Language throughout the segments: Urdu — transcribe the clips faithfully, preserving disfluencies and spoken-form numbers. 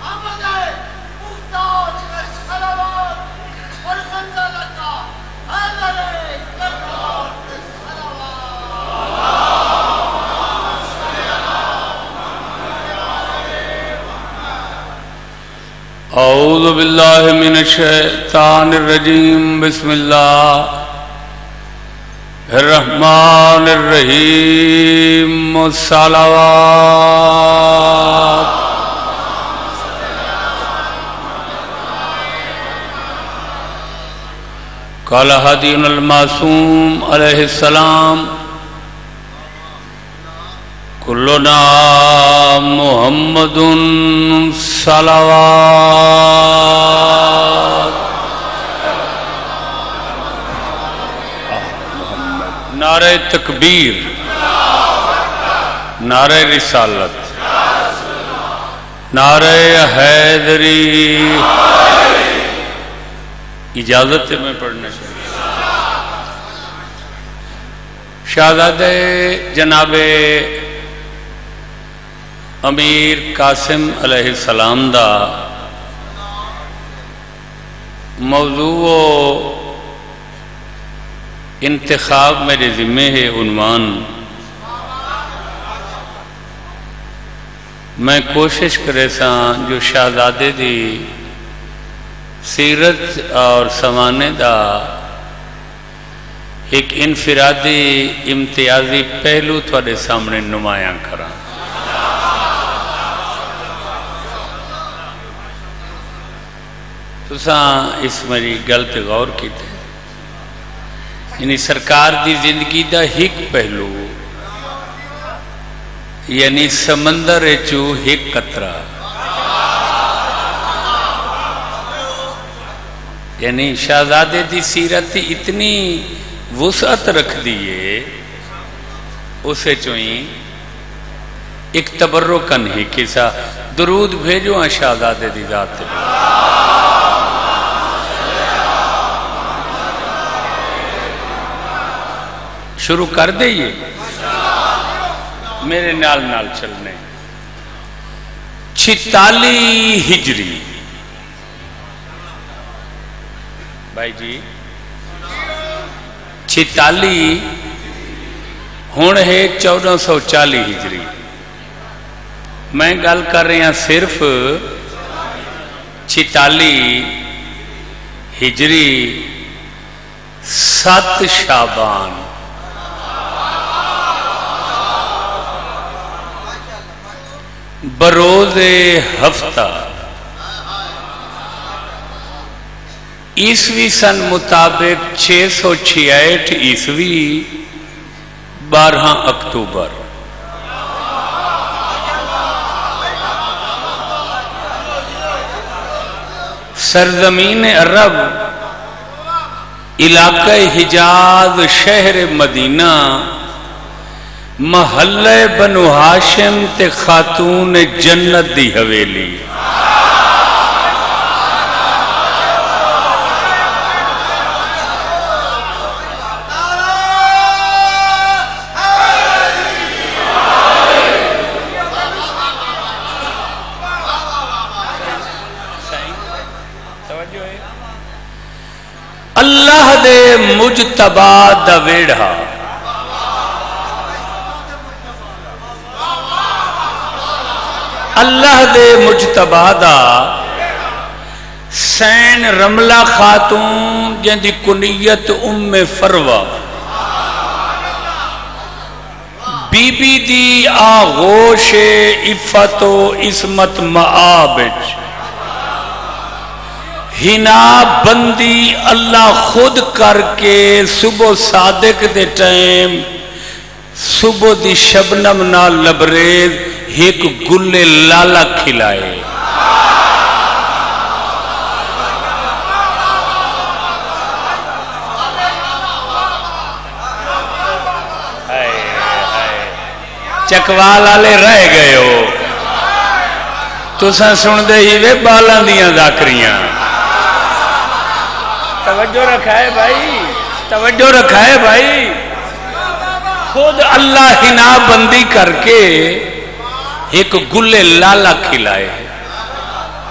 اعوذ باللہ من الشیطان الرجیم بسم اللہ الرحمن الرحیم الصلوات قال حدیث المعصوم علیہ السلام کلنا محمد صلوات نعرہ تکبیر نعرہ رسالت نعرہ حیدری اجازت ہے میں پڑھنے سے شہزادہ جناب امیر قاسم علیہ السلام دا موضوع و انتخاب میرے ذمہ ہے عنوان میں کوشش کرے سا جو شہزادے دی سیرت اور سمانے دا ایک انفرادی امتیازی پہلو تھوڑے سامنے نمایاں کرا تساں اس میری گل تے غور کیتے یعنی سرکار دی زندگی دا ایک پہلو یعنی سمندر چو ایک قطرہ یعنی شہزادے دی سیرت اتنی وسعت رکھ دیئے اسے چوئیں ایک تبرکن ہی کسا درود بھیجو ہیں شہزادے دی ذات پہ شروع کر دئیے میرے نال نال چلنے چھتالی ہجری بھائی جی چھتالی ہون ہے چودہ سو چالی ہجری میں گل کر رہی ہوں صرف چھتالی ہجری سات شعبان بروز ہفتہ عیسوی سن مطابق چھ سو چھیاٹھ عیسوی بارہ اکتوبر سرزمین عرب علاقہ حجاز شہر مدینہ محلہ بنو ہاشم تے خاتون جنت دی حویلی اللہ دے مجتبا دا ویڑھا اللہ دے مجتبا دا سین رملہ خاتون جن دی کنیت ام فروہ بی بی دی آغوش عفت و عصمت معابج ہنا بندی اللہ خود کر کے صبح صادق دے ٹائم صبح دی شبنم نہ لبریز ایک گلے لالا کھلائے چکوال آلے رہ گئے ہو تو ساں سن دے ہی وے بالاں دیاں ذاکریاں توجہ رکھا ہے بھائی توجہ رکھا ہے بھائی خود اللہ ہنا بندی کر کے ایک گلے لالا کھلائے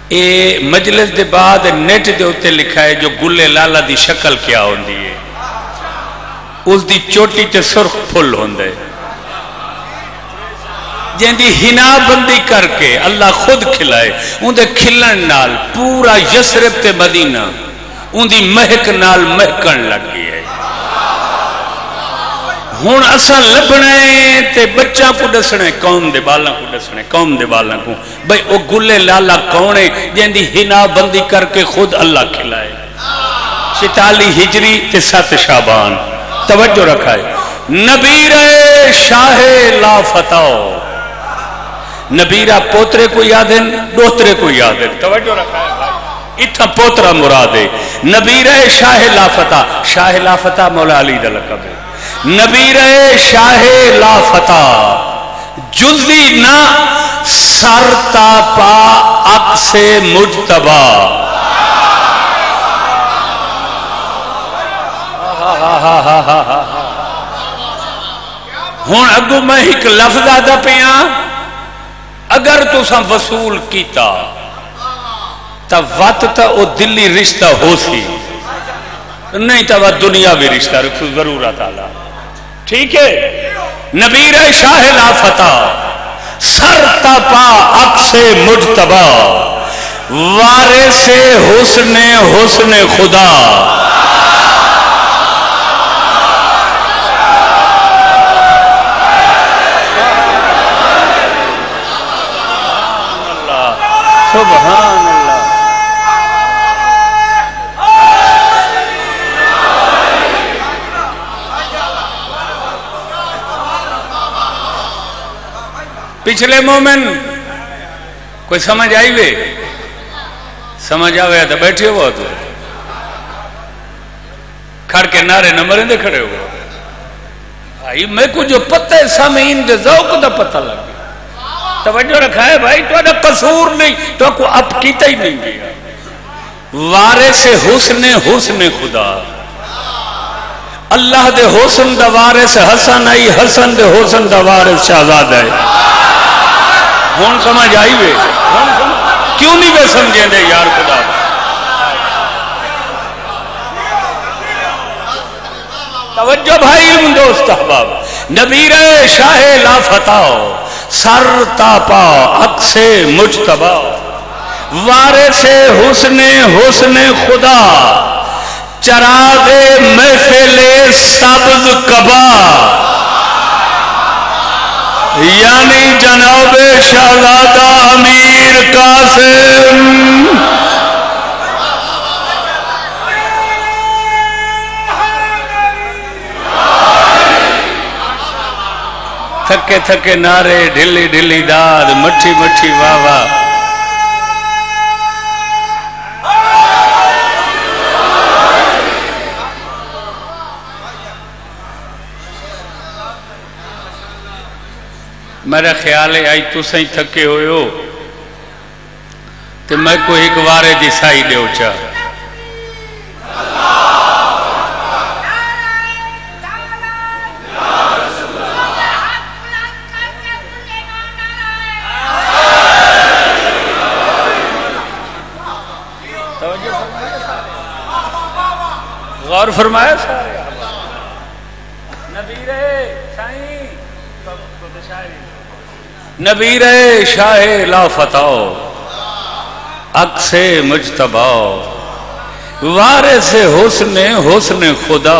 اے مجلس دے بعد نیٹ دے ہوتے لکھا ہے جو گلے لالا دی شکل کیا ہوندی ہے، اس دی چوٹی تے سرخ پھل ہوندے، جن دی ہنا بندی کر کے اللہ خود کھلائے، ان دے کھلن نال پورا یسرب تے مدینہ ان دی مہک نال مہکن لگ گئی ہے۔ ہون اساں لبنے تے بچہ کو دسنے، قوم دے بالاں کو دسنے، قوم دے بالاں کو بھئی او گلے لالا کونے جن دی ہنا بندی کر کے خود اللہ کھلائے۔ چتالی ہجری تے سات شعبان، توجہ رکھا ہے، نبیرہ شاہ لا فتاو، نبیرہ پوترے کو یاد ہے، دوترے کو یاد ہے، توجہ رکھا ہے بھائی، اتھا پوترہ مراد ہے، نبیرہ شاہ لا فتح، شاہ لا فتح مولا علی دا لقب ہے، نبیرہ شاہ لا فتح، جزی نہ سرتا پا اکس مجتبہ، ہون اگو میں ایک لفظ آدھا پیاں، اگر تو سا وصول کیتا تا وقت تا او دلی رشتہ ہو سی، نہیں تا وہ دنیا بھی رشتہ رکھو ضرورت آلہ، ٹھیک ہے؟ نبیرہ شاہ لا فتح، سر تپا عکس مجتبہ، وارث حسن حسن خدا، سبحان اللہ، پچھلے مومن کوئی سمجھ آئی وے؟ سمجھ آوے تو بیٹھے ہوا تو کھڑ کے نعرے نہ مریں دے کھڑے ہوا، بھائی میں کو جو پتہ ہے سامعین دے ذوق دا پتہ لگ گیا، توجہ رکھا ہے بھائی، تو ادا قصور نہیں، تو کو اب کیتا ہی نہیں گیا، وارث حسن حسن خدا، اللہ دے حسن دا وارث حسن آئی، حسن دے حسن دا وارث شہزاد ہے، ہون سمجھ آئی وے، کیوں نہیں بے سمجھیں دے یار خدا، توجہ بھائی علم دوست احباب، نبیرہ شاہ لا فتح، سر تاپا عکس مجتبہ، وارث حسن حسن خدا، چراغ محفل سبز قبا، یعنی جناب شہزادہ امیر قاسم، تھکے تھکے نعرے، ڈھلی ڈھلی داد، مٹھی مٹھی واہ واہ، میرا خیال ہے آئی تو سہی تھکے ہوئے ہو تو میں کو ایک وارے دی سائی دے اچھا، غور فرمایا سارے نبیر شاہ لا فتح، عکس مجتبہ، وارث حسن حسن خدا،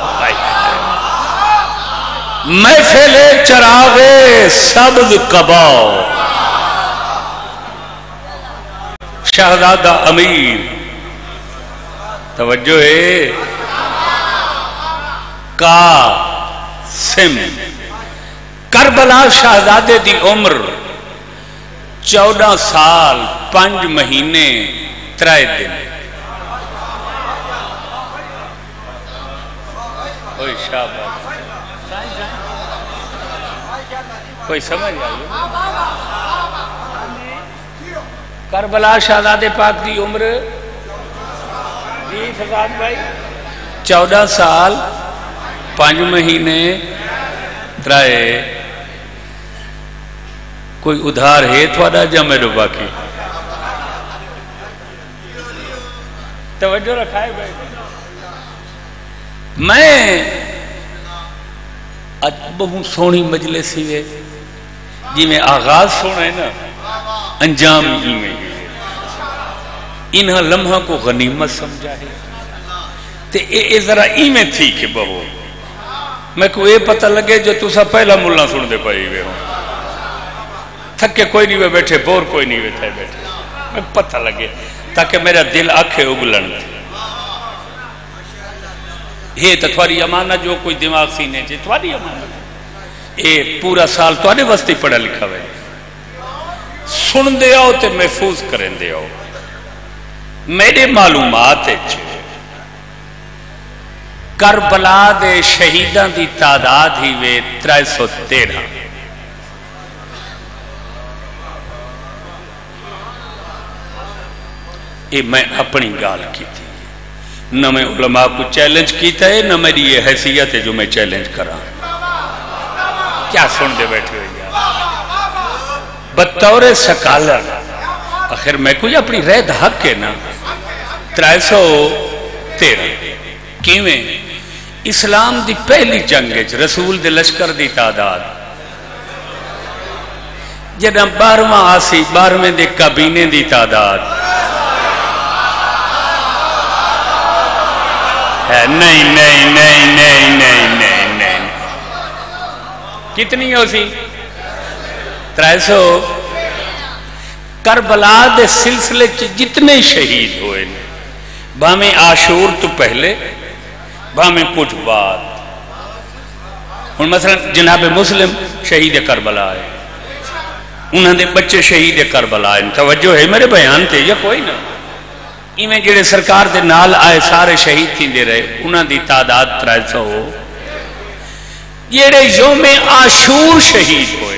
محفل چراغ سبز قبا، شہزادہ امیر، توجہ ہے، قاسم، کربلا شہزادے دی عمر چودہ سال پانچ مہینے ترائے دن، کوئی شاباش، کوئی سمجھ آئی؟ کربلا شہزادے پاک دی عمر جی فضاد بھائی چودہ سال پانچ مہینے ترائے، کوئی ادھار ہے تھوڑا جا میرے باقی توجہ رکھائے بھائی. میں اج بہت سونی مجلس ہی ہے جی میں آغاز سونا ہے نا انجام ہی میں انہاں لمحہ کو غنیمت سمجھا ہے تے اے ذرا ای میں تھی کہ بہو میں کو یہ پتہ لگے جو تسا پہلا ملا سن دے پائی ہوئے ہوں تھکے کوئی نہیں ہوئے بیٹھے بور کوئی نہیں ہوئے تھے بیٹھے میں پتہ لگے تاکہ میرا دل آنکھیں اگلن تھے. یہ تو تھوڑی امانت جو کوئی دماغ سینے چاہے تھوڑی امانت یہ پورا سال تھوڑے وستی پڑھا لکھا ہوئے سن دے آؤ تے محفوظ کریں دے آؤ. میرے معلومات کربلا دے شہیدان دی تعداد ہی وے ترائے سو تیرہ. یہ میں اپنی گال کی تھی نہ میں علماء کو چیلنج کیتا ہے نہ میری یہ حیثیت ہے جو میں چیلنج کرا. کیا سن دے بیٹھے ہوئے بطور سکالر آخر میں کوئی اپنی رید حق ہے نا. ترائے سو تیرہ کیویں اسلام دی پہلی جنگ رسول دے لشکر دی تعداد جدہ بارہواں آسی بارہویں دے کابینے دی تعداد ہے نہیں نہیں نہیں نہیں نہیں نہیں نہیں کتنی ہو سی ترائے سو. کربلا دے سلسلے جتنے شہید ہوئے بھامیں عاشور تو پہلے بھامیں کچھ بعد. اور مثلا جناب مسلم شہید کربلا ہے انہوں نے بچے شہید کربلا ہے. توجہ ہے میرے بیان تے یا کوئی نہ ایویں جڑے سرکار دے نال آئے سارے شہید تھی دے رہے انہوں دی تعداد ترائے سو ہو. جڑے یوم عاشور شہید ہوئے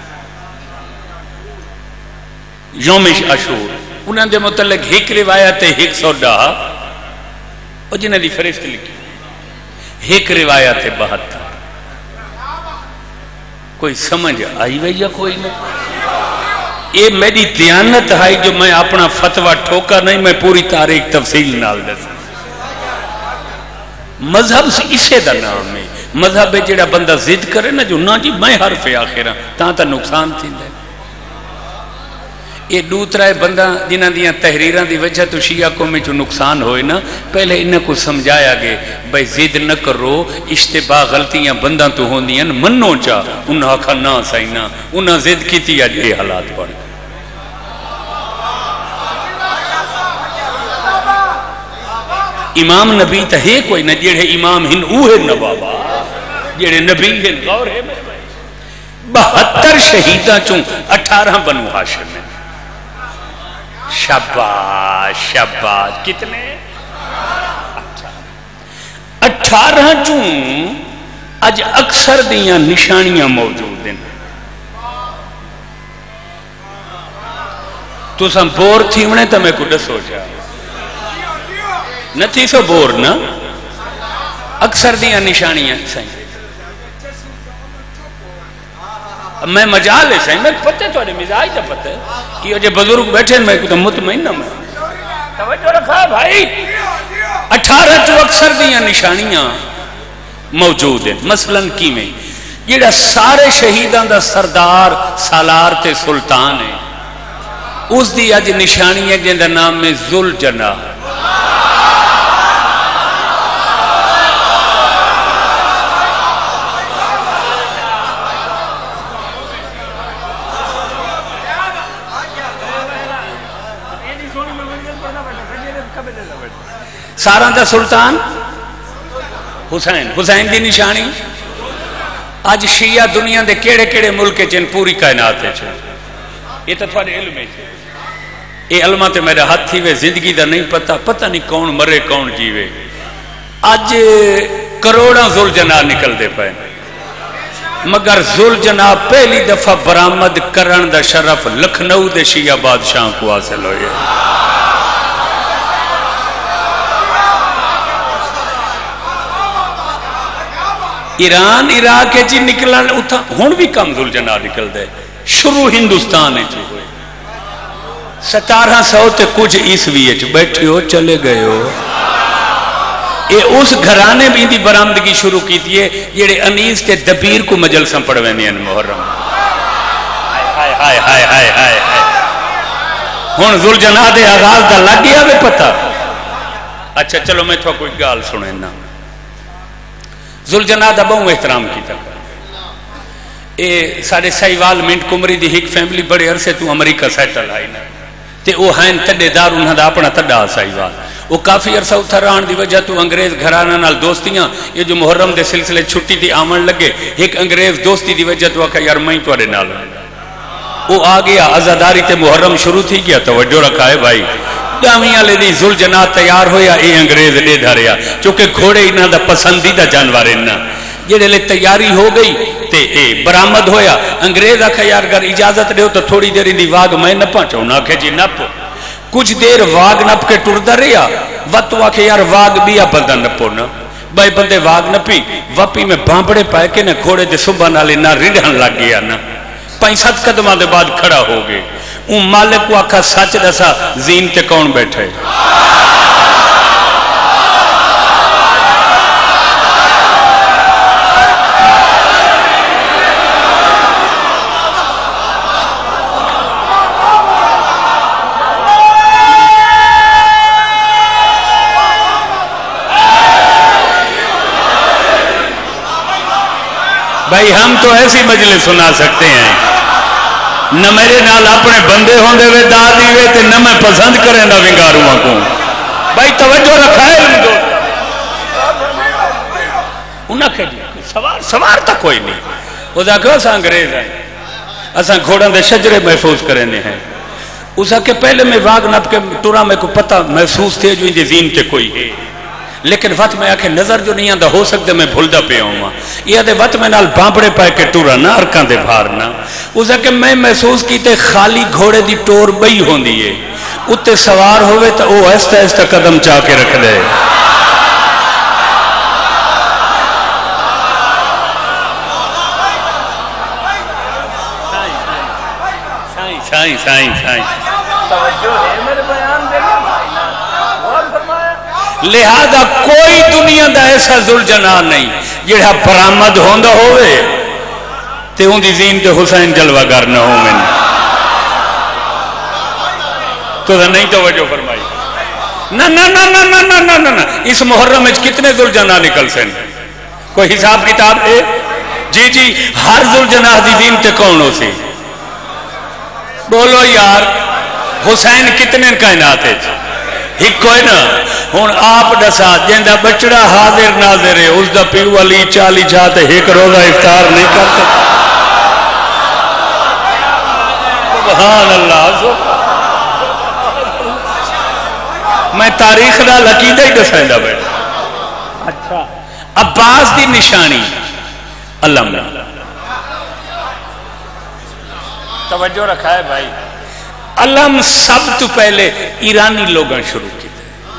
یوم عاشور انہوں دے متعلق ایک روایت ہے ایک سو ڈا اور جنہیں دی فرشت لکھی ایک روایت ہے بہتر. کوئی سمجھ آئی وی یا کوئی نہیں. یہ میری دیانت ہے جو میں اپنا فتوہ ٹھوکا نہیں میں پوری تاریخ تفصیل نال دس. مذہب سے اسے دا نام ہے. مذہب ہے جڑا بندہ ضد کرے نا جو نا جی میں حرف آخرہ تاں تا نقصان تھی دے. یہ دوسرا ہے بندہ جنہ دیاں تحریران دی وجہ تو شیعہ کو میں جو نقصان ہوئے نا پہلے انہیں کو سمجھایا گے بھئی ضد نہ کرو اشتباہ غلطیاں بندہ تو ہوں دیاں منو چاہ انہاں کھا نا سائنا انہاں ضد کی تھی آج یہ حالات پڑھ. امام نبی تا ہے کوئی نہ جڑے امام ہن اوہ نبابا جڑے نبی ہن غور ہے بہتر شہیدہ چون اٹھارہ بنو ہاشم میں. شباش شباش کتنے اٹھارہ چون اج اکثر دیاں نشانیاں موجود ہیں. تو سم بور تھی انہیں تو میں کو ڈسو جا نہ تھی سو بور نا اکثر دیاں نشانیاں سائیں میں مجال ہے سائیں میں پتہ تو اڑے مزاج تا پتہ کہ جو بزرگ بیٹھے میں کو مطمئن نہ میں توجہ رکھا بھائی. اٹھارہ جو اکثر دیاں نشانیاں موجود ہیں. مثلا کی میں جڑا سارے شہیدان دا سردار سالار تے سلطان ہے اس دی اج نشانی ہے جن دا نام میں ذل جناح. سارا دا سلطان حسین حسین دی نشانی آج شیعہ دنیا دے کیڑے کیڑے ملک چن پوری کائنات ہے چھے. یہ تو تھوڑے علم ہے چھے. یہ علمہ تے میرے ہاتھ تھی وے زندگی دا نہیں پتا پتہ نہیں کون مرے کون جیوے. آج کروڑاں ذل جناح نکل دے پائے مگر ذل جناح پہلی دفعہ برآمد کرن دا شرف لکھنؤ دے شیعہ بادشاہ کو حاصل ہوئے. ایران عراق ہے جی نکلن اتھا ہون بھی کم ذل جناح نکل دے شروع ہندوستان ہے جی ہوئے ستارہ سو تے کچھ عیسوی بیٹھے ہو چلے گئے ہو. یہ اس گھرانے بھی دی برآمدگی شروع کی تھی جڑے انیس تے دبیر کو مجلساں پڑھویندے ہیں محرم. ہائے ہائے ہائے ہائے ہائے ہن ذوالجناح دے آغاز دا لگ گیا وے پتہ. اچھا چلو میں تو کوئی گال سنے نا. ذوالجناح دا بہوں احترام کیتا. اے سارے سائیوال منٹ کمری دی ایک فیملی بڑے عرصے تو امریکہ سیٹل آئی نا تے او ہیں تڈے دار انہاں دا اپنا تڈا سائیوال. وہ کافی عرصہ اتھا رہن دی وجہ تو انگریز گھرانہ نال دوستیاں یہ جو محرم دے سلسلے چھٹی تھی آمن لگے. ایک انگریز دوستی دی وجہ تو آکھا یار میں تو اڑے نال وہ آ گیا. عزاداری تے محرم شروع تھی گیا. توجہ رکھا ہے بھائی. دامیاں لے دی ذوالجناح تیار ہویا. اے انگریز لے دھاریا چونکہ گھوڑے انہاں دا پسندیدہ جانور انہاں جڑے لے تیاری ہو گئی تے اے برآمد ہویا. انگریز آکھا یار اگر اجازت دیو تو تھوڑی دیر دی واگ میں نپا چاہوں. آکھے جی نپ. کچھ دیر واگ نپ کے ٹردا رہیا. وقت آکھے یار واگ بیا بندہ نپو نا. بھائی بندے واگ نپی وپی میں بامبڑے پائے کے نا گھوڑے دے صبح نالے نہ ریڑھن لگ گیا نا. پانچ سات قدماں دے بعد کھڑا ہو گئے. اون مالک کو آکھا سچ دسا زین تے کون بیٹھے. بھائی ہم تو ایسی مجلس سنا سکتے ہیں. نہ میرے نال اپنے بندے ہوندے وے دادی وے تے نہ میں پسند کریں نہ ونگاروਆਂ کو. بھائی توجہ رکھا ہے ان کو. انہاں کہ سوار سوار تک کوئی نہیں. وہ کہو اساں انگریز ہیں اساں گھوڑوں دے شجرے محفوظ کرنے ہیں. اس کہ پہلے میں واگ نپ کے ٹورا میں کو پتہ محسوس تھے جو ان دی زین تے کوئی ہے. لیکن وقت میں آکھے نظر جو نہیں آندا ہو سکتے میں بھولدا پیا ہوں. یہ دے وقت میں نال بامبڑے پائے کے ٹورا نہ ارکاں دے بھارنا. اس کہ میں محسوس کیتے خالی گھوڑے دی ٹور بئی ہوندی ہے. اتے سوار ہوئے تو او ایستا ایستا قدم چاہ کے رکھ دے. سائیں سائیں سائیں توجہ ہے میرے بیان دے. لہذا کوئی دنیا دا ایسا ذوالجناح نہیں جڑا برآمد ہوندا ہوئے تے ان دی زین تے حسین جلوہ گر نہ ہو. میں تو نہیں توجہ فرمائی. نہ نہ نہ نہ نہ نہ نہ نہ اس محرم وچ کتنے ذوالجناح نکل سن کوئی حساب کتاب ہے؟ جی جی ہر ذوالجناح دی زین تے کون ہو سی؟ بولو یار. حسین کتنے کائنات ہے؟ ایک کوئی نا. ہون آپ دسا جندہ بچڑا حاضر ناظر ہے اس دا پیو علی چالی جاتے ایک روزہ افطار نہیں کرتے. سبحان اللہ. میں تاریخ دا لقیدہ ہی دسائیں دا بیٹا. اچھا عباس دی نشانی علم. توجہ رکھا ہے بھائی. علم سب تو پہلے ایرانی لوگاں شروع کی.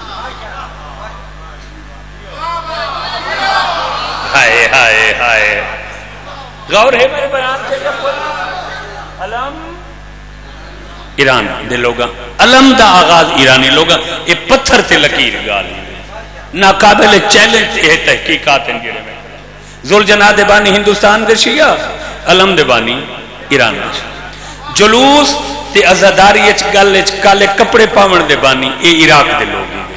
ہائے ہائے ہائے غور ہے میرے بیان کے. علم ایران دے لوگاں. علم دا آغاز ایرانی لوگاں. یہ پتھر تے لکیر گالی ناقابل چیلنج یہ تحقیقات ہیں. گرے میں ذوالجناح دے بانی ہندوستان دے شیعہ علم دے بانی ایران دے شیعہ. جلوس تے عزاداری اچ گل اچ کالے کپڑے پاون دے بانی اے عراق دے لوگ ہیں.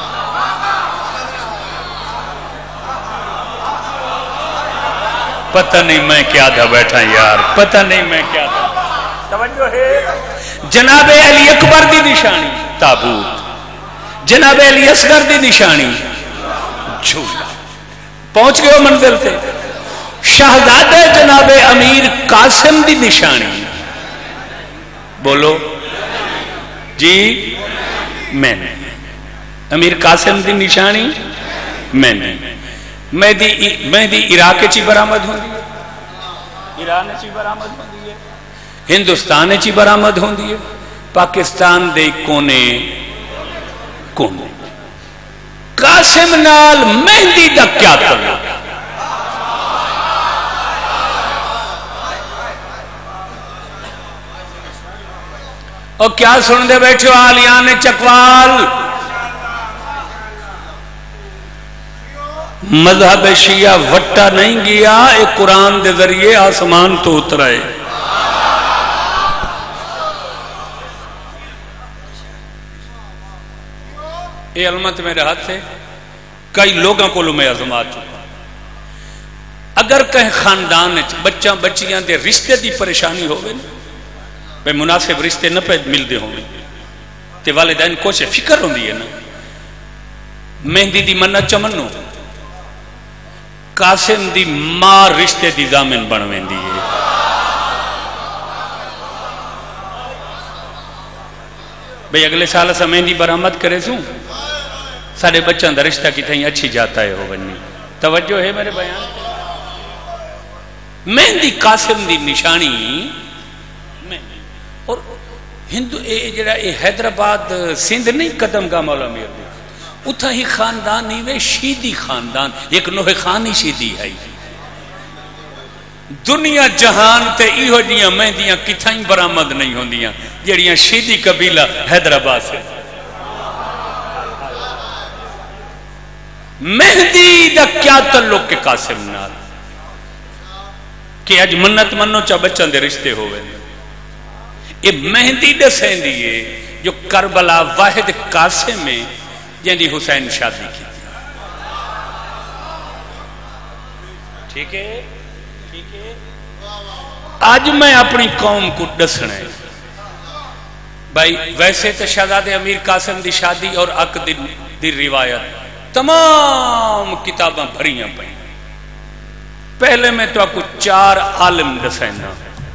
پتہ نہیں میں کیا تھا بیٹھا یار. پتہ نہیں میں کیا تھا. توجہ ہے. جناب علی اکبر دی نشانی تابوت. جناب علی اصغر دی نشانی جھولا. پہنچ گئے ہو منزل تے. شہزادہ جناب امیر قاسم دی نشانی بولو جی. میں نے امیر قاسم دی نشانی میں نے میں دی میں دی عراق چی برآمد ہوندی ہے. ایران چی برآمد ہوندی ہے. ہندوستان چی برآمد ہوندی ہے. پاکستان دے کونے کونے. قاسم نال مہندی دا کیا تعلق؟ اور کیا سن دے بیٹھے ہو آلیان چکوال؟ مذہب شیعہ وٹا نہیں گیا، ایک قرآن دے ذریعے آسمان تو اترائے۔ یہ علمت میرے ہاتھ سے کئی لوگوں کو میں آزما چکا۔ اگر کہیں خاندان بچہ بچیاں دے رشتے دی پریشانی ہوئے نا، بے مناسب رشتے نہ پہ ملتے ہوئے تے والدین کو سے فکر ہوں دی ہے نا، مہندی دی منت چمنو قاسم دی ماں رشتے دی ضامن بنویں دی ہے۔ بھئی اگلے سال سے مہندی برآمد کرے سوں سارے بچوں دا رشتہ کی تھیں اچھی جاتا ہے ہو بنی۔ توجہ ہے میرے بیان؟ مہندی قاسم دی نشانی مہندی۔ اور ہندو اے جڑا اے حیدرآباد سندھ نہیں قدم کا مولا میر دی، اتھا ہی خاندان ہی وے شیدی خاندان، ایک نوح خانی شیدی ہے۔ دنیا جہان تے ایہو جیاں مہندیاں کتھائیں برآمد نہیں ہوندیاں جڑیاں شیدی قبیلہ حیدرآباد سے۔ مہندی دا کیا تعلق کے قاسم نال کہ اج منت منو چا بچن دے رشتے ہوئے۔ یہ مہندی دسیں دیئے جو کربلا واحد قاسم میں جن دی حسین شادی کی تھی۔ ٹھیک ہے ٹھیک ہے۔ آج میں اپنی قوم کو دسنا ہے بھائی، ویسے تو شہزاد امیر قاسم دی شادی اور عقد دی, دی روایت تمام کتاباں بھریاں پائیں۔ پہلے میں تو آپ کو چار عالم دسینا،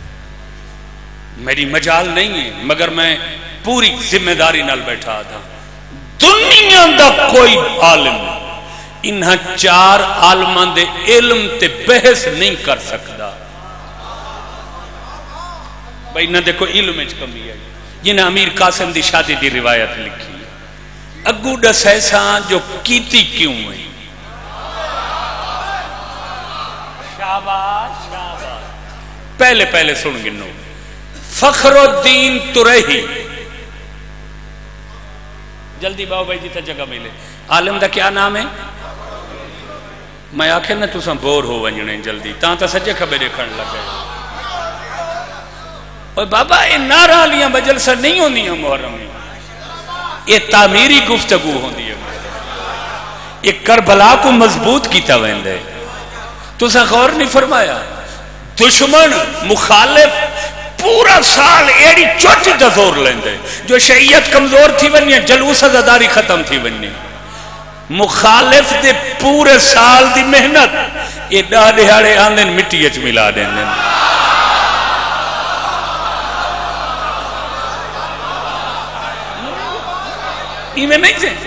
میری مجال نہیں ہے مگر میں پوری ذمہ داری نال بیٹھا تھا۔ دنیا دا کوئی عالم انہاں چار عالمان دے علم تے بحث نہیں کر سکتا۔ بھائی نہ دیکھو علم اچ کمی ہے جنہاں امیر قاسم دی شادی دی روایت لکھی اگو دس ایسا جو کیتی کیوں ہے۔ شاباش شاباش۔ پہلے پہلے سن گنو، فخر الدین ترہی، جلدی باؤ بھائی جیتا جگہ ملے، عالم دا کیا نام ہے؟ میں آکھے نا تُساں بور ہو ونجنے جلدی تاں تا سجے کھبے دیکھن لگے۔ اور بابا یہ نعرہ لیاں بجلسہ نہیں ہوندی ہیں محرم میں، یہ تعمیری گفتگو ہوندی ہے۔ یہ کربلا کو مضبوط کیتا ویندے۔ تو سا غور نہیں فرمایا، دشمن مخالف پورا سال ایڑی چوٹی دزور لیندے، جو شیعیت کمزور تھی ونی جلوس ازاداری ختم تھی ونی، مخالف دے پورے سال دی محنت یہ ڈاہ دہاڑے آندن مٹی اچ ملا دیں دیں۔ ایمیں نہیں سے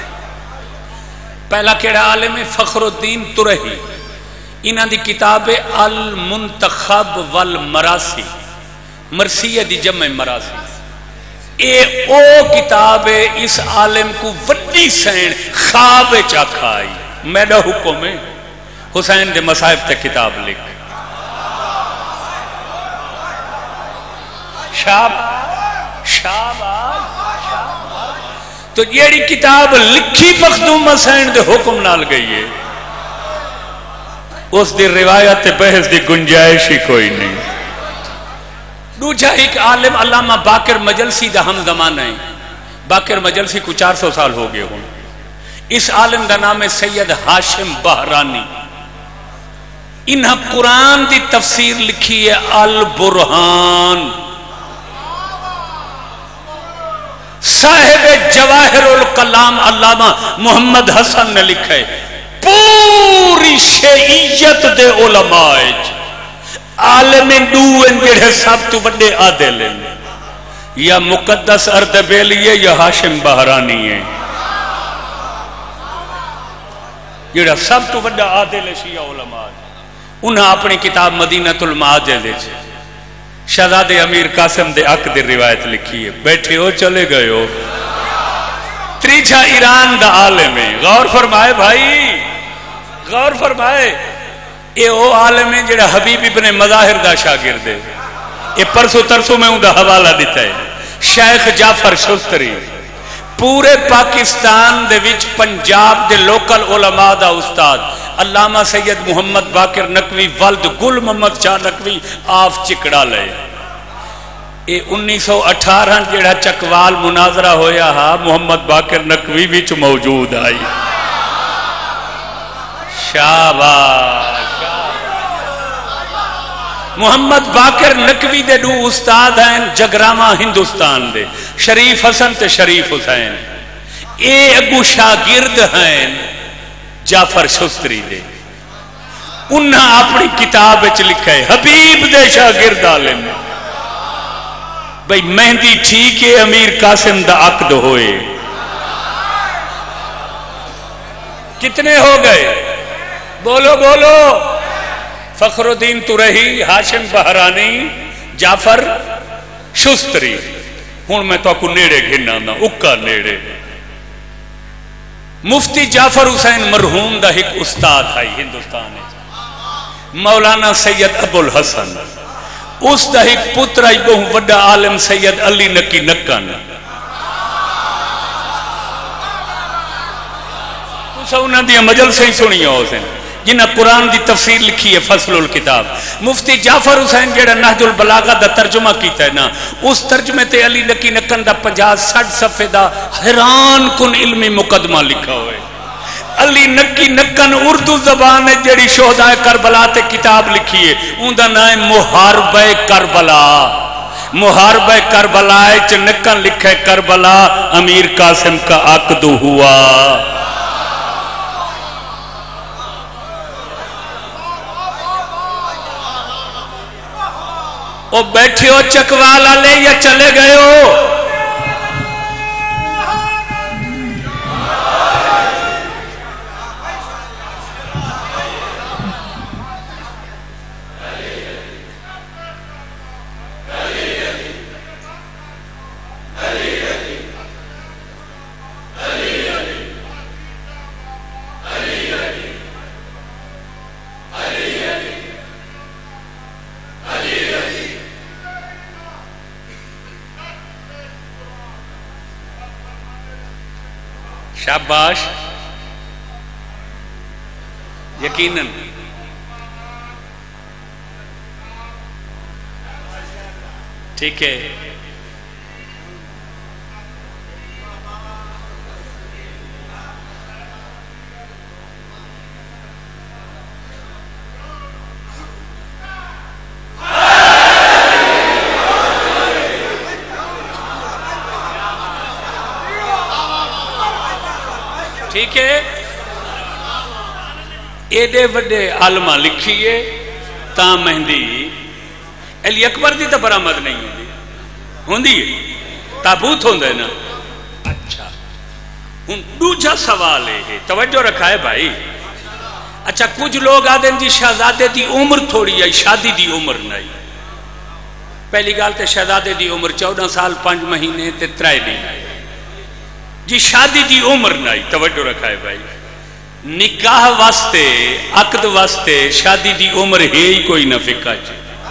پہلا کیڑا عالم فخر الدین ترہی، انہاں دی کتاب المنتخب والمراسی، مرثیہ دی جمع مراسی، اے او کتاب اس عالم کو وڈی سین خواب چاکھا آئی۔ میڈا حکم ہے حسین دے مصائب تے کتاب لکھ۔ شاباش شاباش۔ تو یہ کتاب لکھی مخدوم حسین دے حکم نال گئی ہے، اس دی روایت بحث دی گنجائش ہی کوئی نہیں۔ دوجہ ایک عالم علامہ باقر مجلسی دا ہم زمانہ ہے، باقر مجلسی کو چار سو سال ہو گئے ہوں۔ اس عالم دا نام ہے سید ہاشم بہرانی، انہاں قرآن دی تفسیر لکھی ہے البرہان۔ صاحب جواہر الکلام علامہ محمد حسن نے لکھا ہے پوری شیعیت دے علماء عالم دوئن جڑے سب تو بڑے عادل ہیں، یا مقدس اردبیلی ہے یا ہاشم بہرانی ہے، جڑا سب تو بڑا عادل شیعہ علماء۔ انہاں اپنی کتاب مدینۃ المعاجز شہزاد امیر قاسم دے عقد دی روایت لکھی ہے۔ بیٹھے ہو چلے گئے ہو۔ تریچا ایران دا عالم ہے، غور فرمائے بھائی غور فرمائے، اے او عالم ہے جڑا حبیب ابن مظاہر دا شاگرد ہے۔ اے پرسو ترسو میں ہوں دا حوالہ دیتا ہے، شیخ جعفر شستری پورے پاکستان دے وچ پنجاب دے لوکل علماء دا استاد علامہ سید محمد باقر نقوی ولد گل محمد شاہ نقوی آف چکڑا لے اے انیس سو اٹھارہ جیڑا چکوال مناظرہ ہویا ہا محمد باقر نقوی وچ موجود آئی شاباش محمد باقر نقوی دے دو استاد ہیں جگرامہ ہندوستان دے شریف حسن تے شریف حسین اے اگو شاگرد ہیں جعفر شستری دے انہاں اپنی کتاب وچ لکھا ہے حبیب دے شاگرد عالم بھئی مہندی ٹھیک ہے امیر قاسم دا عقد ہوئے کتنے ہو گئے بولو بولو فخر الدین ترہی ہاشم بہرانی جعفر شستری ہوں میں تو کو نیڑے گھنا نا اکا نیڑے مفتی جعفر حسین مرحوم دا ایک استاد ہے ہندوستان مولانا سید ابو الحسن اس دا ایک پتر ہے بہت وڈا عالم سید علی نکی نکن تو سا انہاں دیا مجلسیں ہی سنی ہو سن جنہ قرآن دی تفسیر لکھی ہے فصل الکتاب مفتی جعفر حسین جیڑا نہج البلاغہ دا ترجمہ کیتا ہے نا اس ترجمے تے علی نکی نکن دا پنجاز سٹھ صفحے دا حیران کن علمی مقدمہ لکھا ہوئے علی نکی نکن اردو زبان ہے جیڑی شہدائے کربلا تے کتاب لکھی ہے ان دا نام محاربہ کربلا محاربہ کربلا چ نکن لکھے کربلا امیر قاسم کا عقد ہوا او بیٹھے ہو چکوالا لے یا چلے گئے ہو شاباش یقیناً ٹھیک ہے ٹھیک ہے ایڈے وڈے عالمہ لکھیے تا مہندی علی اکبر دی تا برآمد نہیں ہوندی ہوندی ہے تابوت ہوندے نا اچھا ہن دوجا سوال ہے توجہ رکھا ہے بھائی اچھا کچھ لوگ آدھیں جی شہزادے دی عمر تھوڑی ہے شادی دی عمر نہیں پہلی گال تے شہزادے دی عمر چودہ سال پانچ مہینے تے ترائے نہیں جی شادی دی عمر نہیں توجہ رکھا ہے بھائی نکاح واسطے عقد واسطے شادی دی عمر ہے ہی کوئی نہ فقہ چی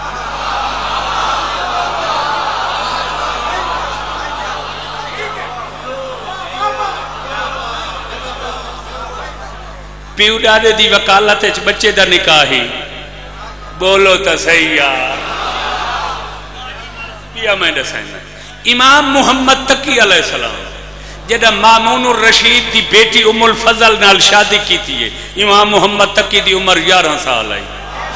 پیو ڈاڈے دی وکالت اچ بچے دا نکاح ہی بولو تا صحیح یار پیا میں دسائیں امام محمد تقی علیہ السلام جدہ مامون الرشید دی بیٹی ام الفضل نال شادی کی تھی امام محمد تقی دی عمر یارہ سال آئی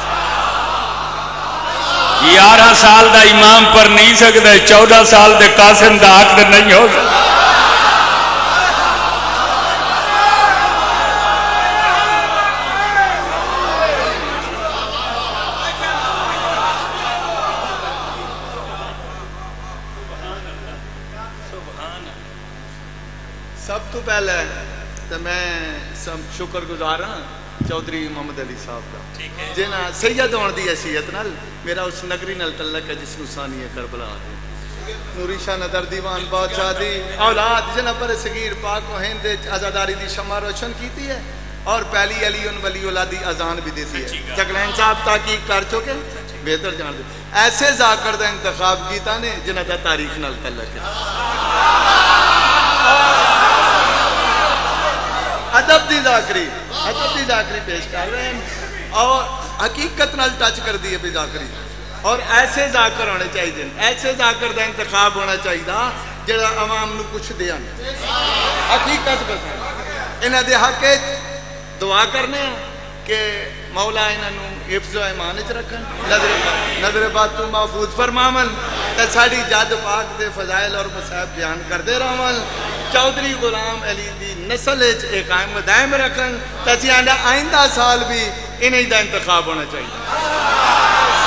یارہ سال دا امام پر نہیں سکتا چودہ سال دے قاسم دا عقد نہیں ہو سکتا سب تو پہلے تو میں سب شکر گزار ہاں چودھری محمد علی صاحب کا جنہ سید ہون دی حیثیت نال میرا اس نگری نال تعلق ہے جس کو ثانی کربلا آتے نوری شاہ نظر دیوان بادشاہ دی اولاد جنہ پر صغیر پاک و ہند عزاداری دی شمع روشن کیتی ہے اور پہلی علی ان ولی اولادی اذان بھی دیتی ہے جگلین صاحب تحقیق کر چکے بہتر جان دے ایسے ذاکر دا انتخاب کیتا نے جنہاں دا تاریخ نال تعلق ہے. ادب دی ذاکری ادب دی ذاکری پیش کر رہے ہیں اور حقیقت نال ٹچ کر دی ہے بھی ذاکری. اور ایسے ذاکر ہونے چاہیے, ایسے ذاکر دا انتخاب ہونا چاہیے جڑا عوام نو کچھ دیا حقیقت بتا. انہاں دے حق دعا کرنے کہ مولا انہوں حفظ و ایمان وچ رکھن, نظر نظر بات تو محفوظ فرماون تے ساڈی جد پاک دے فضائل اور مصائب بیان کردے رہون. چودھری غلام علی دی نسل وچ ایک قائم دائم رکھن تے اسی آئندہ سال بھی انہی دا انتخاب ہونا چاہیے.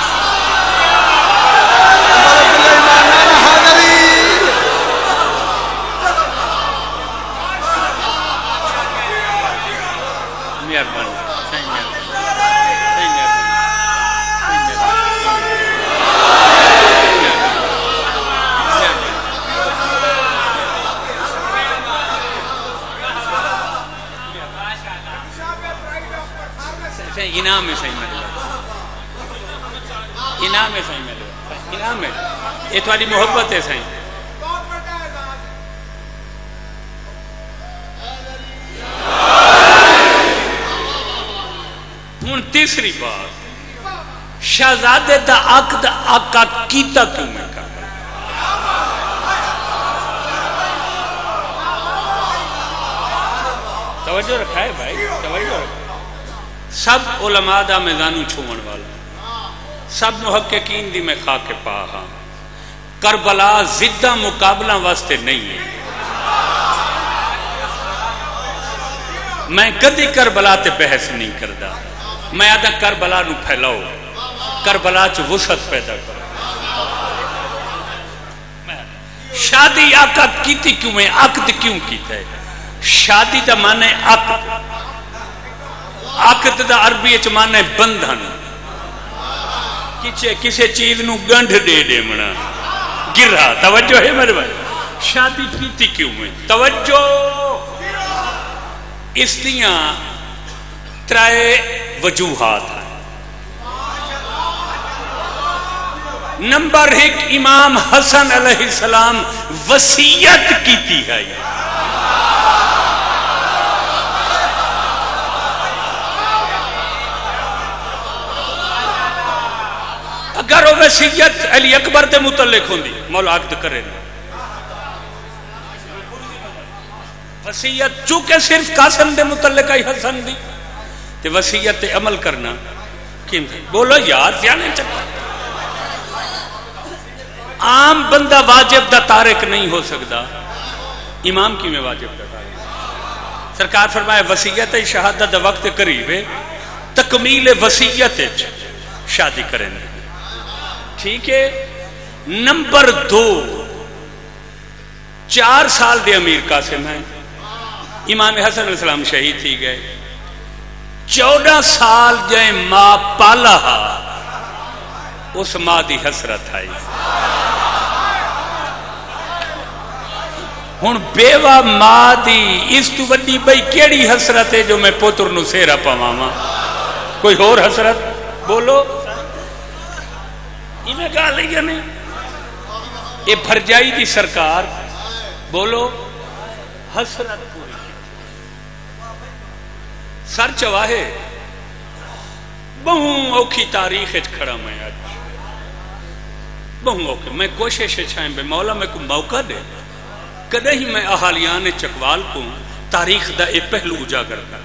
انعام ہے صحیح میں انعام ہے صحیح میں انعام ہے یہ تھوڑی محبت ہے صحیح. ہوں تیسری بات, شہزادے دا عقد آقا کیتا کیوں میں کر توجہ رکھا ہے بھائی, توجہ رکھا. سب علماء دا میدانو چھوڑن والا, سب محققین دی میں خاک پا ہاں. کربلا زدہ مقابلہ واسطے نہیں ہے. میں کدی کربلا تے بحث نہیں کردا. میں آدھا کربلا نو پھیلاؤ, کربلا چ وسعت پیدا کرو. شادی عقد کیتی کیوں ہے, عقد کیوں کیتا ہے؟ شادی دا معنی عقد, عقد دا عربی اچ معنی بندھن. کچھے کسے چیز نو گنڈ دے دے منا گرا. توجہ ہے میرے بھائی, شادی کیتی کیوں ہے؟ توجہ. اس لیے ترائے وجوہات ہیں. نمبر ایک, امام حسن علیہ السلام وصیت کیتی ہے. اگر وہ وصیت علی اکبر دے متعلق ہوندی مولا عقد کرے نا. وصیت چونکہ صرف قاسم دے متعلق آئی حسن دی تے وصیت عمل کرنا کیم تھی؟ بولو یار جانے چکتا. عام بندہ واجب دا تارک نہیں ہو سکتا, امام کی میں واجب دا تارک. سرکار فرمائے وصیت شہادت دا وقت قریب ہے, تکمیل وصیت شادی کریں. ٹھیک ہے. نمبر دو, چار سال دے امیر قاسم ہیں, امام حسن علیہ السلام شہید تھی گئے. چودہ سال جائے ماں پالا اس ماں دی حسرت آئی. ہن بیوہ ماں دی اس تو وڈی بھئی کیڑی حسرت ہے جو میں پوتر نو سیرا پاواں؟ کوئی اور حسرت بولو. یہ میں کہا لیا نہیں, یہ بھرجائی دی سرکار بولو حسرت پوری سر چواہے. بہوں اوکھی تاریخ کھڑا میں آج, بہوں اوکھی. میں کوشش چھائیں بے مولا میں کو موقع دے کدے ہی میں احالیان چکوال کو تاریخ دا اے پہلو اجاگر کر.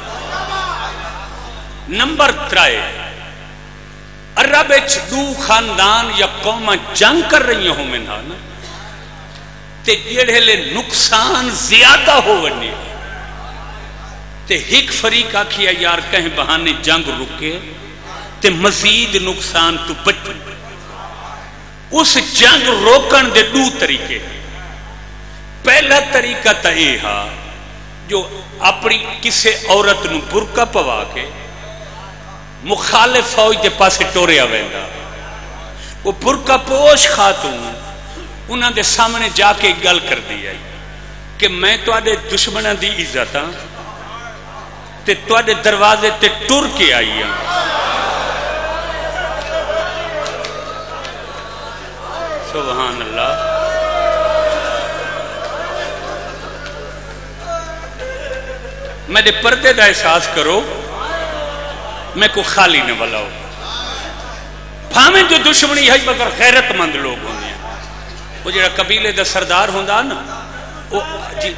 نمبر ترائے, عرب دو خاندان یا قوم جنگ کر رہی ہوں میں نا تے جڑے لے نقصان زیادہ ہو ونی تے ایک فریق آکھیا یار کہیں بہانے جنگ رکے تے مزید نقصان تو بچو. اس جنگ روکن دے دو طریقے. پہلا طریقہ تا یہ ہا جو اپنی کسے عورت نو برقع پوا کے مخالف فوج دے پاسے ٹوریا ویندا. وہ برقع پوش خاتون انہاں دے سامنے جا کے گل کر دی آئی کہ میں تو آدھے دشمنہ دی عزت ہاں تے تو آدھے دروازے تے ٹور کے آئی ہاں. سبحان اللہ. میرے پردے دا احساس کرو، میں کو خالی نہ بلاؤ. بھاویں جو دشمنی ہے مگر غیرت مند لوگ ہوندے ہیں. وہ جڑا قبیلے دا سردار ہوندا نا، وہ جی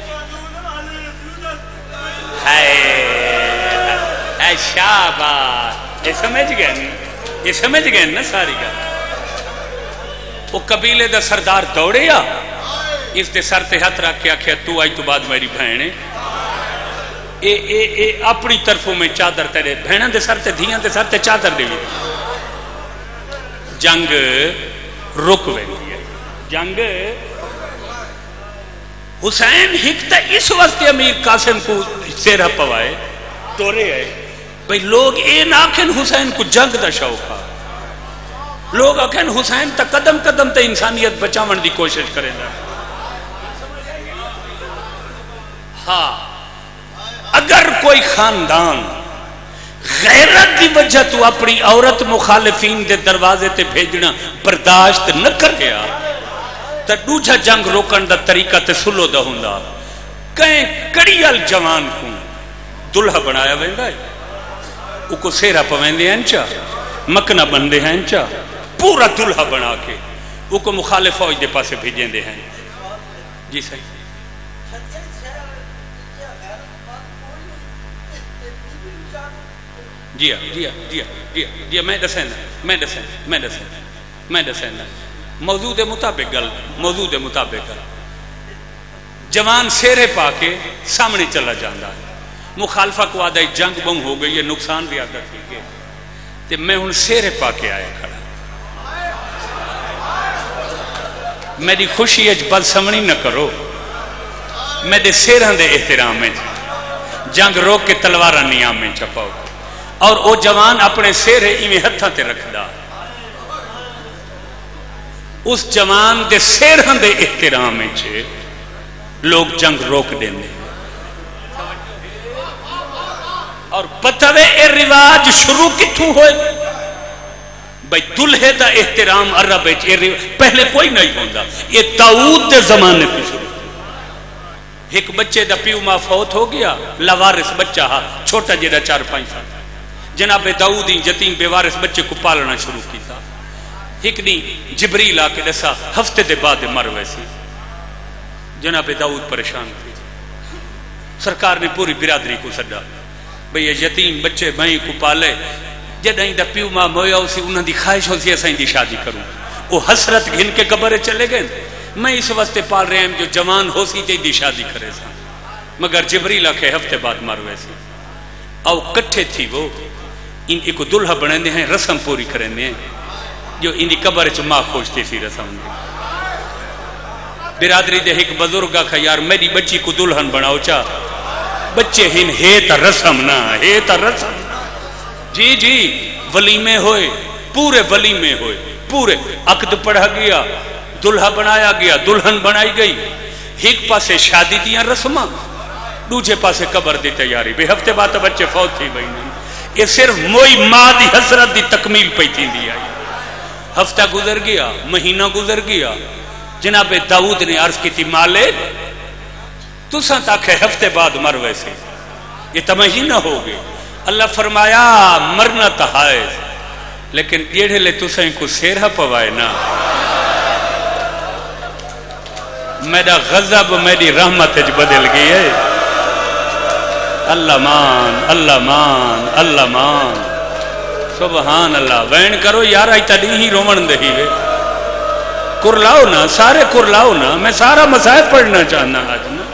ہائے اے شاباش، یہ سمجھ گئے نا، یہ سمجھ گئے نا ساری گل. وہ قبیلے دا سردار دوڑے آ، اس دے سر تے ہاتھ رکھ کے آکھیا تو آئی تو بعد میری بہن ہے. اے اے اے اپنی طرفوں میں چادر تیرے بہنوں دے سر تے دھیاں دے سر تے چادر دے. جنگ رک ویندی ہے. جنگ حسین ہکتا اس وقت امیر قاسم کو سیرہ پوائے دورے آئے بھئی لوگ اے ناکھن حسین کو جنگ دا شوق ہے. لوگ آکھن حسین تا قدم قدم تا انسانیت بچاون دی کوشش کریں گا. ہاں اگر کوئی خاندان غیرت دی وجہ تو اپنی عورت مخالفین دے دروازے تے بھیجنا برداشت نہ کر گیا تو دوجہ جنگ روکن دا طریقہ تے سلو دا ہوندا. کہیں کڑیال جوان کو دلہا بنایا ویندا ہے، او کو سیرہ پویندے ہیں چا، مکنہ بندے ہیں چا، پورا دلہا بنا کے او کو مخالف فوج دے پاسے بھیجیں دے ہیں. جی صحیح. جی ہاں جی ہاں جی ہاں جی ہاں جی ہاں میں دسینا میں دسینا میں دسینا میں دسینا موضوع دے مطابق گل موضوع دے مطابق گل. جوان سیرے پا کے سامنے چلا جاندہ ہے. مخالفہ کو آدھا جنگ بنگ ہو گئی، یہ نقصان بھی آدھا تھی گئے تے میں ان سیرے پا کے آیا کھڑا. میری خوشی اج بد سمنی نہ کرو، میں دے سیرہاں دے احترام میں جنگ روک کے تلوارہ نیام میں چپاؤ. اور او جوان اپنے سیرے ایویں ہتھاں تے رکھدا. اس جوان دے سیرہاں دے احترام میں چھے لوگ جنگ روک دیں دے. اور پتوے اے رواج شروع کتھوں ہوئے بھئی دلہے دا احترام عرب پہلے کوئی نہیں ہوندہ. یہ داؤد دے زمانے پہ شروع. ایک بچے دا پیو ماں فوت ہو گیا، لوارث بچہ ہاں چھوٹا جیڑا چار پانچ سال. جناب داؤد یتیم بے وارث بچے کو پالنا شروع کیتا. ایک نہیں جبریل آ کے دسا ہفتے دے بعد مر ویسی. جناب داؤد پریشان تھی. سرکار نے پوری برادری کو سڈا بھئی یہ یتیم بچے میں کو پالے، جدائیں دا پیو ماں مویا اسی انہوں دی خواہش ہوتی ہے سائیں دی شادی کروں. وہ حسرت گھن کے قبرے چلے گئے. میں اس واسطے پال رہے ہیں جو جوان ہو سی تے دی شادی کرے سا. مگر جبریل آ کے ہفتے بعد مر ویسی. او کٹھے تھی وہ ان کو دلہا بنانے ہیں، رسم پوری کرنے ہیں جو ان دی قبر چ ماں خوشتی سی رسم دی. برادری دے ایک بزرگا کھا یار میری بچی کو دلہن بناؤ چا. بچے ہن ہے تا رسم نہ ہے تا رسم. جی جی ولیمے ہوئے، پورے ولیمے ہوئے، پورے عقد پڑھا گیا، دلہا بنایا گیا، دلہن بنائی گئی. ایک پاسے شادی دیاں رسماں، دوجے پاسے قبر دی تیاری. بے ہفتے بعد بچے فوت تھی بھئی نہیں. یہ صرف موئی ماں دی حسرت دی تکمیل پہ تھی دی آئی. ہفتہ گزر گیا، مہینہ گزر گیا. جناب داؤد نے عرض کی تھی مالک تساں تاکہ ہفتے بعد مر ویسے، یہ تو مہینہ ہو گئے. اللہ فرمایا مرنا تہائے لیکن جیڑے لے تساں کو سیرہ پوائے نا میرا غضب میری رحمت اج بدل گئی ہے. اللہ مان اللہ مان اللہ مان سبحان اللہ. وین کرو یار آئی تڑی ہی رومن دہی وے کرلاؤ نا، سارے کرلاؤ نا. میں سارا مسائل پڑھنا چاہنا آج نا،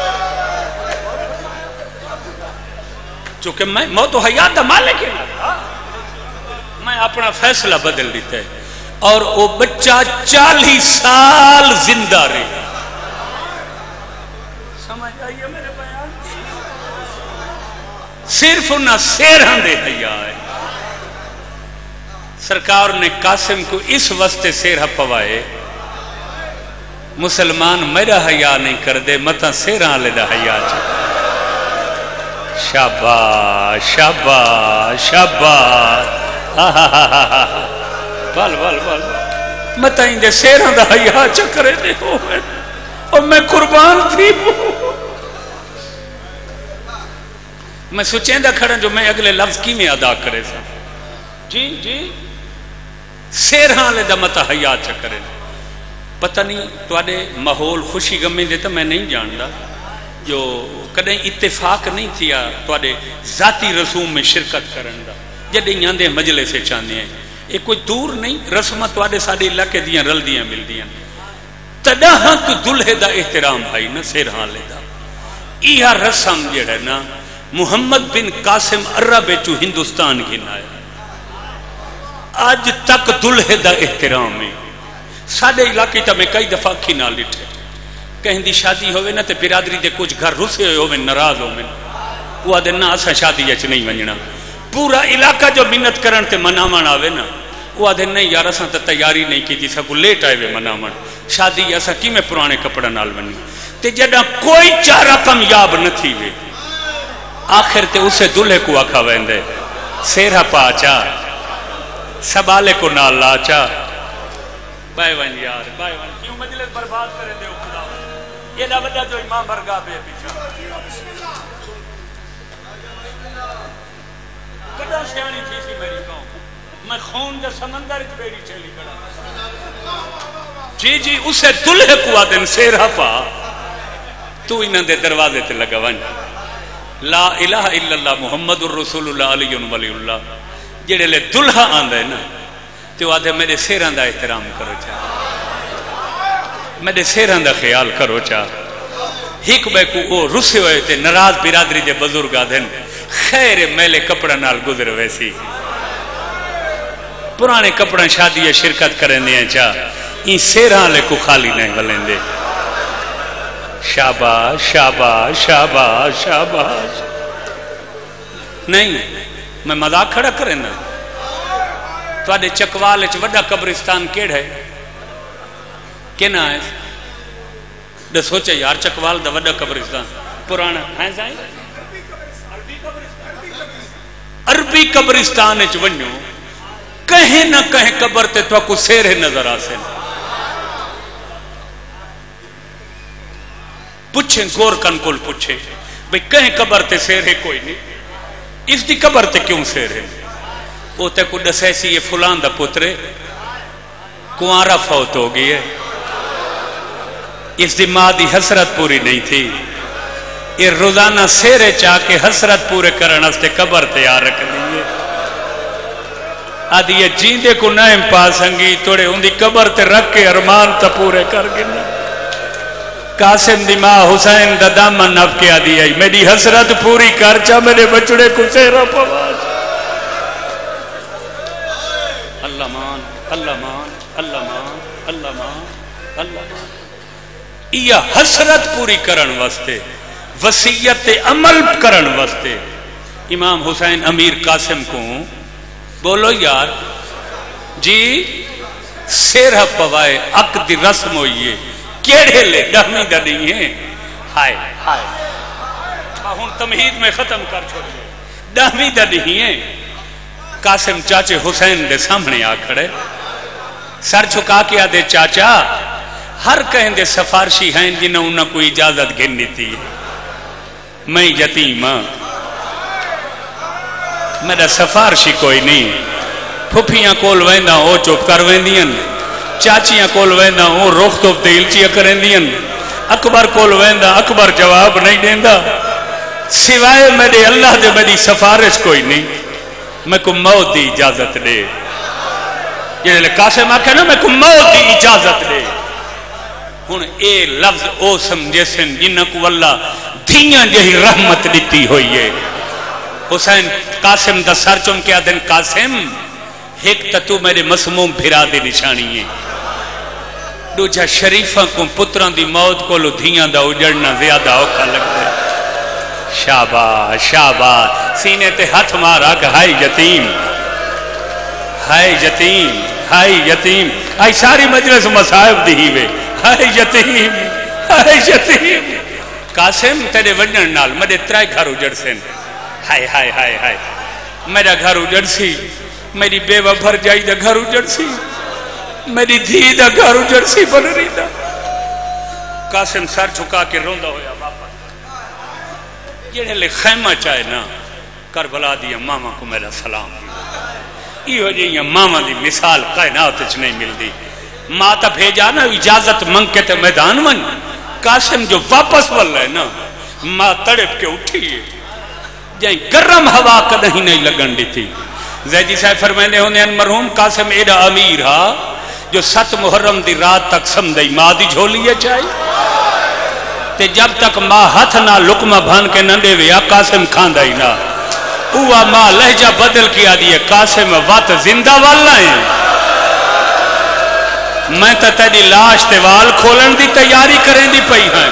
چونکہ میں موت و حیات دا مالک ہے. میں اپنا فیصلہ بدل دیتا ہے. اور وہ بچہ چالیس سال زندہ رہے. سمجھ آئیے میرے بیان؟ صرف انہاں سیرہاں دے حیا ہے. سرکار نے قاسم کو اس واسطے سیرہ پوائے مسلمان میرا حیا نہیں کر دے متا سیرہاں لے دا حیا چاہتا. شاباش شاباش شاباش بل بل بل متائیں دے سیران دا حیا چکرے دے ہوئے اور میں قربان تھی میں سوچیں دا کھڑا جو میں اگلے لفظ کی میں ادا کرے سا جی جی سیران لے دا متا حیا چکرے دے پتہ نہیں تو آدھے ماحول خوشی غمی دیتا میں نہیں جاندا جو کدیں اتفاق نہیں تھیا تو آدھے ذاتی رسوم میں شرکت کرن دا جدے یاندے مجلے سے چاندے ہیں یہ کوئی دور نہیں رسمت تو آدھے ساڑے علاقے دیاں رل دیاں مل دیاں تدا ہاں تو دلہے دا احترام بھائی نا سیرہاں لے دا ایہا رسم جڑا نا محمد بن قاسم عرب چو ہندوستان گھنا ہے آج تک دلہے دا احترام ہے ساڑے علاقے تا میں کئی دفعہ کھینا لٹھے کہیں دی شادی ہوئے نا تے برادری دے کچھ گھر رسے ہوئے ناراض ہوئے وہ آدھے نا اسا شادی اچ نہیں ونجنا پورا علاقہ جو منت کرن تے منامن آوے نا وہ آدھے نہیں یار اسا تے تیاری نہیں کی جیسا کو لیٹ آئے وے منامن شادی ایسا کی میں پرانے کپڑا نال ونی تے جڑا کوئی چارہ کامیاب نہ تھی وے آخر تے اسے دلہے کو آکھا ویندے سیرہ پاچا سبالے کو نال لاچا بائے ون یار بائے ون کیوں مجلس برباد کرے دے خدا یہ نہ وجہ جو امام برگاہ بے پیچھا بڑا سیانی تھی سی میری قوم میں خون دے سمندر اچ بیڑی چلی کڑا جی جی اسے دلہے کو آدن سیرہ پا تو انہاں دے دروازے تے لگا ون لا الہ الا اللہ محمد الرسول اللہ علی ولی اللہ جڑے لے دلہا آندے نا تو آدھے میرے سیران دا احترام کرو چاہ میرے سیران دا خیال کرو چاہ ہک بے کو او رسے ہوئے تھے نراز برادری دے بزرگ آدھن خیر میلے کپڑا نال گزر ویسی پرانے کپڑا شادی شرکت کریں دے چاہ این سیران لے کو خالی نہیں بلیں دے شاباش شاباش شاباش شاباش نہیں میں مذاق کھڑا کریں نا تو آدھے چکوال اچھ وڈا قبرستان کیڑ ہے کینا ہے دے سوچے یار چکوال دا وڈا قبرستان پرانا ہے زائیں عربی قبرستان اچھ ونیو کہیں نہ کہیں قبر تے تو کو سیرے نظر آسے پوچھیں گور کن کول پوچھے بھئی کہیں قبر تے سیرے کوئی نہیں اس دی قبر تے کیوں سیرے وہ تے کو دسیسی یہ فلان دا پترے کوارا فوت ہو گئی ہے اس دی ماں دی حسرت پوری نہیں تھی یہ روزانہ سیرے چاہ کے حسرت پورے کرنا اس تے قبر تیار رکھ دیئے آدھی یہ جیندے کو نائم پاسنگی توڑے ان دی قبر تے رکھ کے ارمان تا پورے کر گنا قاسم دی ماں حسین دا دامن نف کے آدھی آئی میری حسرت پوری کر چاہ میرے بچڑے کو سیرہ پواز اللہ مان اللہ مان اللہ مان اللہ مان اللہ مان یہ حسرت پوری کرن واسطے وصیت عمل کرن واسطے امام حسین امیر قاسم کو بولو یار جی سیرہ پوائے عقد رسم ہوئیے کیڑے لے ڈہمی دا نہیں ہے ہائے ہائے ہون تمہید میں ختم کر چھوڑے ڈہمی دا نہیں ہے قاسم چاچے حسین دے سامنے آ کھڑے سر چھکا کے آدھے چاچا ہر کہیں دے سفارشی ہیں جنہوں انہوں کوئی اجازت گھنی تھی میں یتیم ہاں میرا سفارشی کوئی نہیں پھپیاں کول ویندہ ہو چپ کر ویندیاں چاچیاں کول ویندہ ہو روخ تو دیلچیاں کریں دیاں اکبر کول ویندہ اکبر جواب نہیں دیندہ سوائے میرے اللہ دے میری سفارش کوئی نہیں میں کو موت دی اجازت دے یہ لئے قاسم آکھے نا میں کو موت دی اجازت دے ہون اے لفظ او سمجھے سن جنہ کو اللہ دھیاں جہی رحمت دیتی ہوئی ہے حسین قاسم دا سر چم کے آدھن قاسم ایک تتو میرے مسموم بھرا دے نشانی ہے دوجہ شریفہ کو پتران دی موت کو لو دھیاں دا اجڑنا زیادہ اوکھا لگتا ہے شاباش شاباش سینے تے ہاتھ مارا کہ ہائی یتیم ہائی یتیم ہائی یتیم آئی ساری مجلس مصائب دی ہوئے ہائی یتیم ہائی یتیم قاسم تیرے وجن نال میرے ترائے گھر اجڑ سن ہائے ہائے ہائے ہائے میرا گھر اجڑ سی میری بیوہ بھر جائی دا گھر اجڑ سی میری دھی دا گھر اجڑ سی بن رہی دا. قاسم سر جھکا کے روندا ہویا واپس جڑے لے خیمہ چاہے نا کربلا دیا ماما کو میرا سلام. یہ جی ماما دی مثال کائنات وچ نہیں ملدی. ماں تا بھیجا نا اجازت منگ کے تے میدان ون. قاسم جو واپس ول ہے نا ماں تڑپ کے اٹھی ہے جائیں گرم ہوا کدہیں نہیں لگن دی تھی. زیدی صاحب فرمائنے ہونے ان مرحوم قاسم ایڈا امیر ہا جو ست محرم دی رات تک سمدھائی ماں دی جھولی ہے چاہی تے جب تک ماں ہاتھ نہ لقمہ بھان کے نہ دے ویا قاسم کھاندہ ہی نہ. اوہ ماں لہجہ بدل کیا دیئے قاسم وات زندہ والا ہیں. میں تا تیری لاش تے وال کھولن دی تیاری کریں دی پئی ہیں.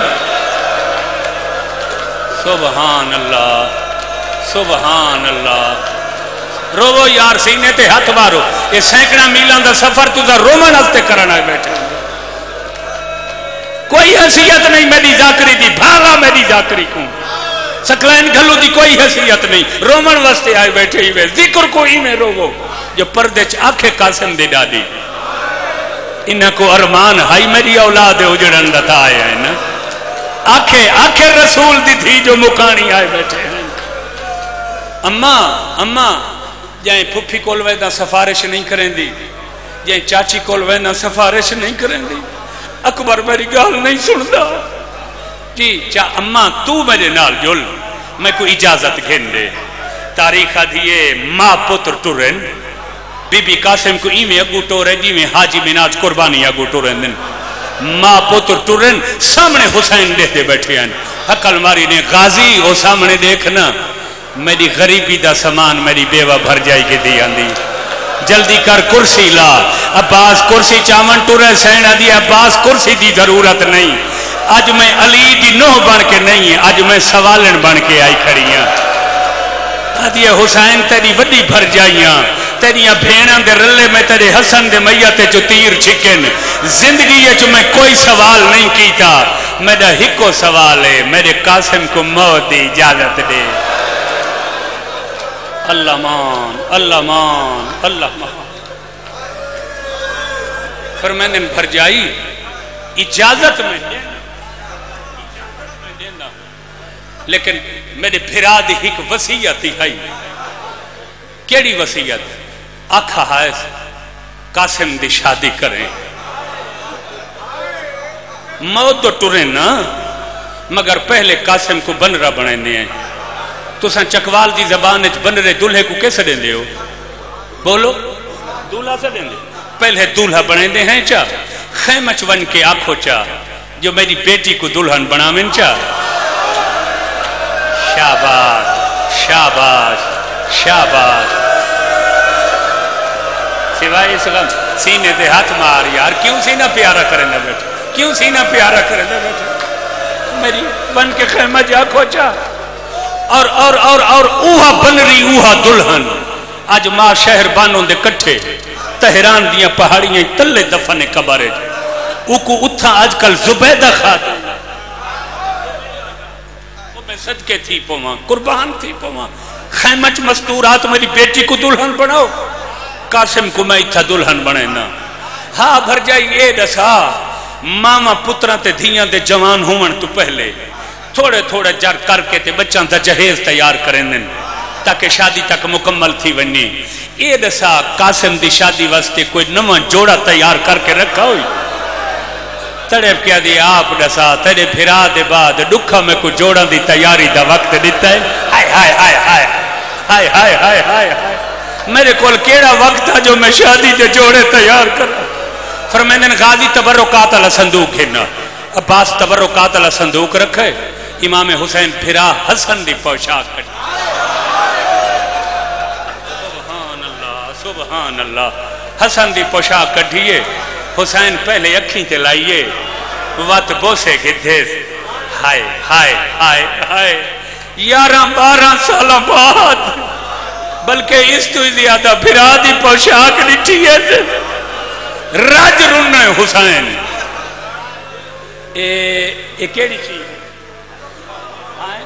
سبحان اللہ سبحان اللہ. رو یار سینے تے ہاتھ مارو. یہ سینکڑا میلان دا سفر تو دا رومن ہستے کرنا بیٹھے. کوئی حیثیت نہیں میری ذاکری دی. بھالا میری ذاکری کو سکلین گھلو دی کوئی حیثیت نہیں. رومن واسطے آئے بیٹھے ہی وے. ذکر کوئی میں روو جو پردے چ آنکھیں قاسم دے ڈالی. انہاں کو ارمان ہائی میری اولاد اجڑن دتا آئے ہیں نا. آنکھیں آنکھیں رسول دی تھی جو مکانی آئے بیٹھے ہیں. اماں اماں جائیں پھپھی کول ویدہ سفارش نہیں کریں دی. جائیں چاچی کول ویدہ سفارش نہیں کریں دی. اکبر میری گال نہیں سندا. جی چا اماں تو میرے نال جل میں کو اجازت گھن دے. تاریخ دیئے ماں پتر ٹورن بی بی قاسم کو ایمیں اگو ٹورن جی میں حاجی مناج قربانی اگو ٹورن دن. ماں پتر ٹورن سامنے حسین دیتے بیٹھے ہیں. حقل ماری نے غازی وہ سامنے دیکھنا میری غریبی دا سامان میری بیوہ بھر جائے گی دی آندی. جلدی کر کرسی لا. عباس کرسی چامن ٹورے سینہ دی. عباس کرسی دی ضرورت نہیں. آج میں علی دی نوح بن کے نہیں ہے. آج میں سوالن بن کے آئی کھڑیاں. آدھی حسین تیری وڈی بھر جائیاں. تیریاں بھیناں دے رلے میں تیرے حسن دے میتے جو تیر چھکن. زندگی ہے جو میں کوئی سوال نہیں کیتا. میرا ہکو سوال ہے میرے قاسم کو موت دی اجازت دے. اللہ مان اللہ مان اللہ مان. پھر میں نے بھر جائی اجازت میں دینا لیکن میرے بھرا دی ایک وسیعت ہی ہے. کیڑی وسیعت؟ آکھا ہے قاسم دی شادی کریں. موت تو ٹریں نا مگر پہلے قاسم کو بنرہ بنائنے ہیں. تو سن چکوال دی زبان اچ بنرے دلہے کو کیسے دیں دے ہو؟ بولو دولہا سے دیں دے. پہلے دولہا بنائنے ہیں چا خیمچ ون کے آنکھو چا جو میری بیٹی کو دلہن بنامن چا. شاباش شاباش شاباش. سوائے اس غم سینے دے ہاتھ مار یار. کیوں سینہ پیارا کریں نہ بیٹھے؟ کیوں سینہ پیارا کریں نہ بیٹھے؟ میری بن کے خیمہ جا کھوچا اور اور اور اور اوہا بن رہی اوہا دلہن. آج ماں شہر بانوں دے کٹھے تہران دیاں پہاڑیاں تلے دفن کبارے او کو اتھا آج کل زبیدہ خاتون وہ میں صدقے تھی پوما قربان تھی پوما. خیمچ مستورات میری بیٹی کو دلہن بناؤ. قاسم کو میں اتھا دلہن بنے نا. ہاں بھر جائی اے دسا ماما پترہ تے دھیاں دے جوان ہومن تو پہلے تھوڑے تھوڑے جر کر کے تے بچان تا جہیز تیار کریں دن تاکہ شادی تک مکمل تھی ونی. اے دسا قاسم دی شادی واسطے کوئی نمہ جوڑا تیار کر کے رکھا ہوئی. تڑپ کیا دی آپ دسا تیرے پھرا دے بعد ڈکھا میں کو جوڑا دی تیاری دا وقت دیتا ہے. ہائے ہائے ہائے ہائے ہائے ہائے ہائے ہائے ہائے. میرے کول کیڑا وقت تھا جو میں شادی دے جوڑے تیار کرا. فرمائن غازی تبرکات اللہ صندوق ہے نا. عباس تبرکات اللہ صندوق رکھے. امام حسین پھرا حسن دی پوشاک کٹی. سبحان اللہ سبحان اللہ. حسن دی پوشاک کٹھیے. حسین پہلے اکھیں تے لائیے وات بوسے گدھیس. ہائے ہائے ہائے ہائے. یارہ بارہ سالہ بعد بلکہ اس تو زیادہ پھرا دی پوشاک لٹھیے تھے. راج رنہ حسین. اے اے کیڑی چیز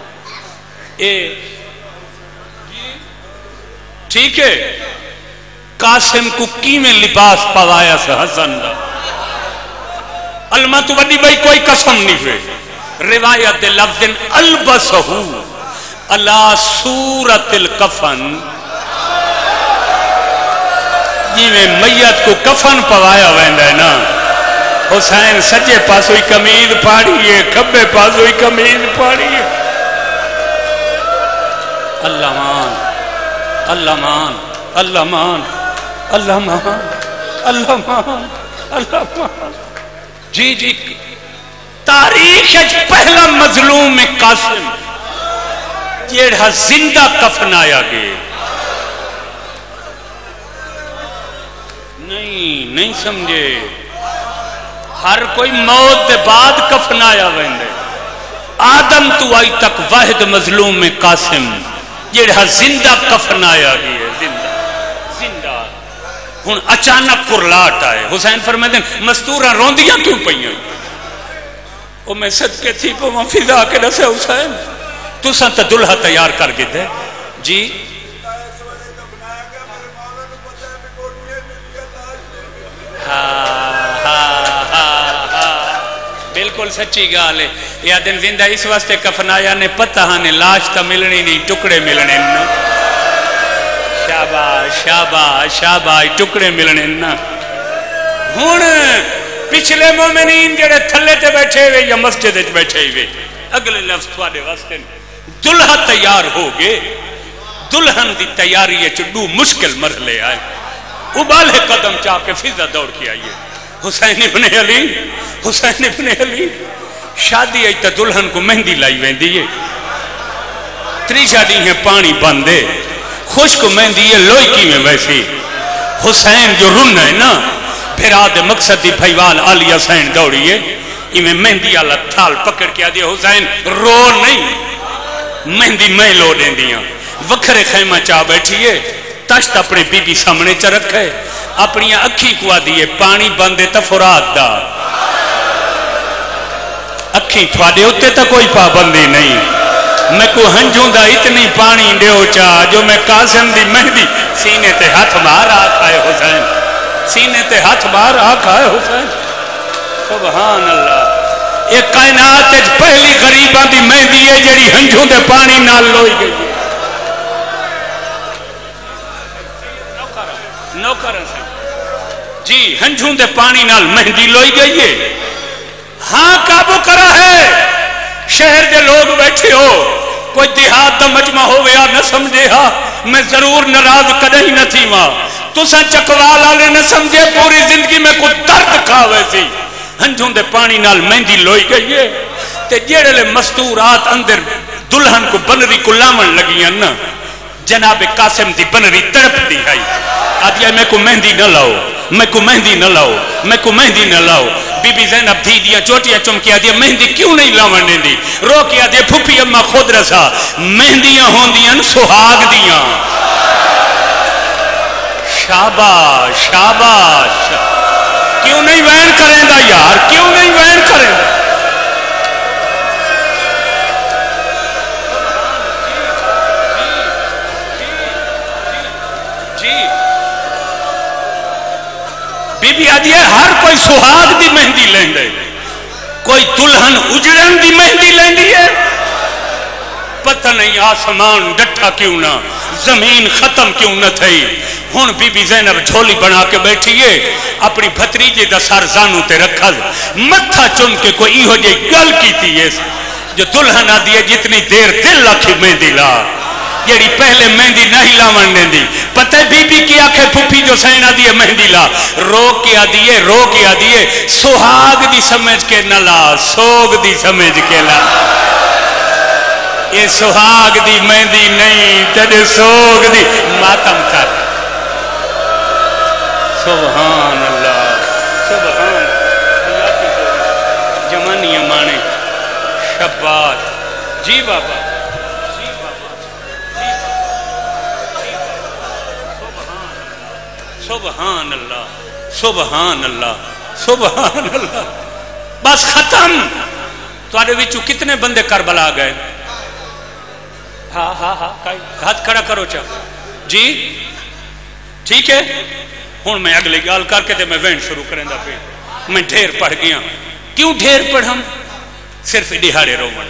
اے ٹھیک ہے قاسم کو کیویں لباس پوایا سے حسن دا علمہ تو بڑی بھائی کوئی قسم نہیں ہوئے روایت لفظ البسہو علی صورت الکفن جی میں میت کو کفن پوایا ویندا ہے نا حسین سجے پاسوئی کمید پاڑی ہے کھبے پاسوئی کمید پاڑی ہے اللہ مان اللہ مان اللہ مان اللہ مان اللہ مان اللہ مان جی جی تاریخ پہلا مظلوم قاسم جیڑا زندہ کفن آیا گئے نہیں نہیں سمجھے ہر کوئی موت دے بعد کفن آیا ویندے آدم تو آئی تک واحد مظلوم میں قاسم جیڑا زندہ کفن آیا گیا ہے زندہ زندہ ہن اچانک کرلاٹ آئے حسین فرمائے دیں مستورہ روندیاں کیوں پئیاں وہ میں صدقے تھی پہ میں فضا کے نسے حسین تو سن تا دلہا تیار کر گئے تھے جی ہاں ہاں ہاں بالکل سچی گال ہے یا دن زندہ اس واسطے کفنایا نے پتہ نے لاش تا ملنی نہیں ٹکڑے ملنے نا شاباش شاباش شاباش ٹکڑے ملنے نا ہن پچھلے مومنین جڑے تھلے تے بیٹھے ہوئے یا مسجد وچ بیٹھے ہوئے اگلے لفظ تواڈے واسطے دلہا تیار ہو گئے دلہن دی تیاری ہے چڈو مشکل مرحلے آئے ابالے قدم چاہ کے فضا دوڑ کے آئیے حسین ابن علی حسین ابن علی شادی آئی تا دلہن کو مہندی لائی ویندی ہے تری شادی ہیں پانی بندے خوش کو مہندی ہے لوئی کی میں ویسی حسین جو رن ہے نا پھراد مقصد دی بھائیوال آلی حسین دوڑی ہے میں مہندی اللہ تھال پکڑ کے آدھی حسین رو نہیں مہندی میں لو دیں دیا وکھرے خیمہ چاہ بیٹھیے تشت اپنے بی بی سامنے چا رکھے اپنی اکھی کو آدھیے پانی بندے تا فراد دا اکھی تھوڑے ہوتے تا کوئی پابندی نہیں میں کو ہنجوں دا اتنی پانی دیو چاہ جو میں قاسم دی مہندی سینے تے ہاتھ مار آکھا ہے حسین سینے تے ہاتھ مار آکھا ہے حسین سبحان اللہ ایک کائنات پہلی غریبان دی مہندی ہے جڑی ہنجوں دے پانی نال لوئی گئی ہے نوکرن سے جی ہنجھوں دے پانی نال مہندی لوئی گئی ہے ہاں قابو کرا ہے شہر دے لوگ بیٹھے ہو کوئی دیہات دا مجمع ہو گیا نہ سمجھے ہاں میں ضرور ناراض کدے ہی نہ تھی ماں تو سا چکوال آلے نہ سمجھے پوری زندگی میں کوئی درد کھاوے سی ہنجھوں دے پانی نال مہندی لوئی گئی ہے تے جیڑے لے مستورات اندر دلہن کو بنری کو لامن لگیاں نا جناب قاسم دی بنری تڑپ دی گئی آدھیا میں کو مہندی نہ لاؤ میں کو مہندی نہ لاؤ میں کو مہندی نہ لاؤ بی بی زینب دھی دیا چوٹیا چمکیا دیا مہندی کیوں نہیں لاؤں دیں دی رو کیا دیا پھوپی اممہ خود رسا مہندیاں ہون دیاں سہاگ دیاں شاباش شاباش کیوں نہیں وین کریں دا یار کیوں نہیں وین کریں دا بی بی آدھی ہے ہر کوئی سہاگ دی مہندی لیں دے کوئی دلہن اجڑن دی مہندی لیں دی ہے پتہ نہیں آسمان ڈٹھا کیوں نہ زمین ختم کیوں نہ تھی ہون بی بی زینب جھولی بنا کے بیٹھیے اپنی بھتریجے دا سر زانو تے رکھا متھا چن کے کوئی ہو جائے گل کی تھی ہے جو دلہن آدھی ہے جتنی دیر دل لکھی مہندی لا جیڑی پہلے مہندی نہیں لاون دیں دی پتہ بی بی کی آنکھیں پھوپھی جو سین آدھی ہے مہندی لا رو کی آدھی ہے رو کی آدھی ہے سہاگ دی سمجھ کے نہ لا سوگ دی سمجھ کے لا یہ سہاگ دی مہندی نہیں تیرے سوگ دی ماتم کر سبحان اللہ سبحان اللہ جمانی مانے شبات جی بابا سبحان اللہ سبحان اللہ سبحان اللہ بس ختم تواڈے وچوں کتنے بندے کربلا گئے ہاں ہاں ہاں ہاتھ کھڑا کرو چا جی ٹھیک ہے ہوں میں اگلی گال کر کے میں وین شروع کریں دا پہ میں ڈھیر پڑھ گیا کیوں ڈھیر پڑھا صرف دہاڑے رومن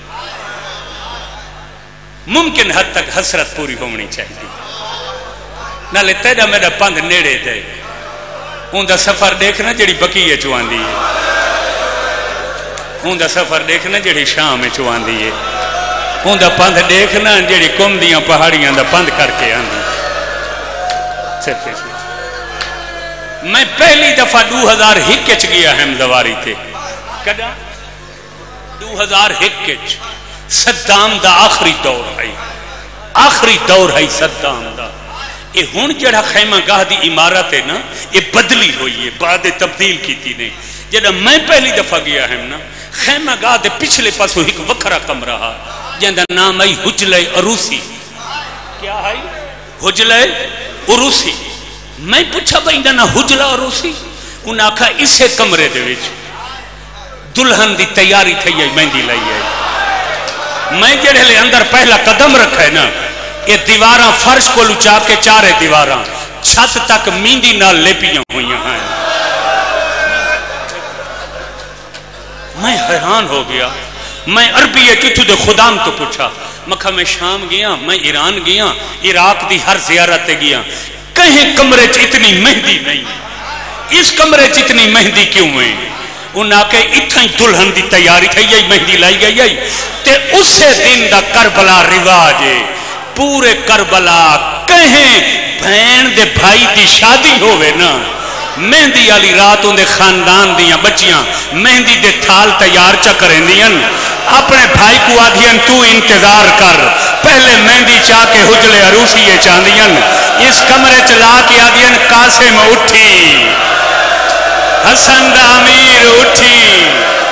ممکن حد تک حسرت پوری ہونی چاہیے نالے تیرا میرا پند نیڑے دے ان دا سفر دیکھنا جڑی بقیہ چوان دی ہے ان دا سفر دیکھنا جڑی شام چوان دی ہے ان دا پند دیکھنا جڑی کم دیاں پہاڑیاں دا پند کر کے آن دی صرف اس میں پہلی دفعہ دو ہزار ہکچ گیا احمدواری تھے کدا دو ہزار ہکچ صدام دا آخری دور ہے آخری دور ہے صدام دا یہ ہون جڑا خیمہ گاہ دی عمارت ہے نا یہ بدلی ہوئی ہے بعد تبدیل کی تھی نہیں جڑا میں پہلی دفعہ گیا ہم نا خیمہ گاہ دے پچھلے پاسو ایک وکھرا کمرہ ہے جہاں نام ہے حجلہ عروسی کیا ہے حجلہ عروسی میں پوچھا بھائی نا حجلہ عروسی انہاں کہا اسے کمرے دے وچ دلہن دی تیاری تھی ہے مہندی لائی ہے میں جڑے لے اندر پہلا قدم رکھا ہے نا یہ دیواراں فرش کو لچا کے چارے دیواراں چھت تک میندی نال لیپیاں ہوئی ہیں میں حیران ہو گیا میں عربی کتو دے خدام تو پوچھا مکھا میں شام گیا میں ایران گیا عراق دی ہر زیارت گیا کہیں کمرے چ اتنی مہندی نہیں اس کمرے چ اتنی مہندی کیوں ہے انہاں کے اتھائی دلہن دی تیاری تھی یہی مہندی لائی گئی یہی تے اسے دن دا کربلا رواج ہے پورے کربلا کہیں بہن دے بھائی دی شادی ہوئے نا مہندی والی رات ان دے خاندان دیاں بچیاں مہندی دے تھال تیار چا کریں دیاں اپنے بھائی کو آدھیاں تو انتظار کر پہلے مہندی چاہ کے حجلے عروسی یہ چاندیاں اس کمرے چلا کے آدھیاں قاسم اٹھی حسن دا امیر اٹھی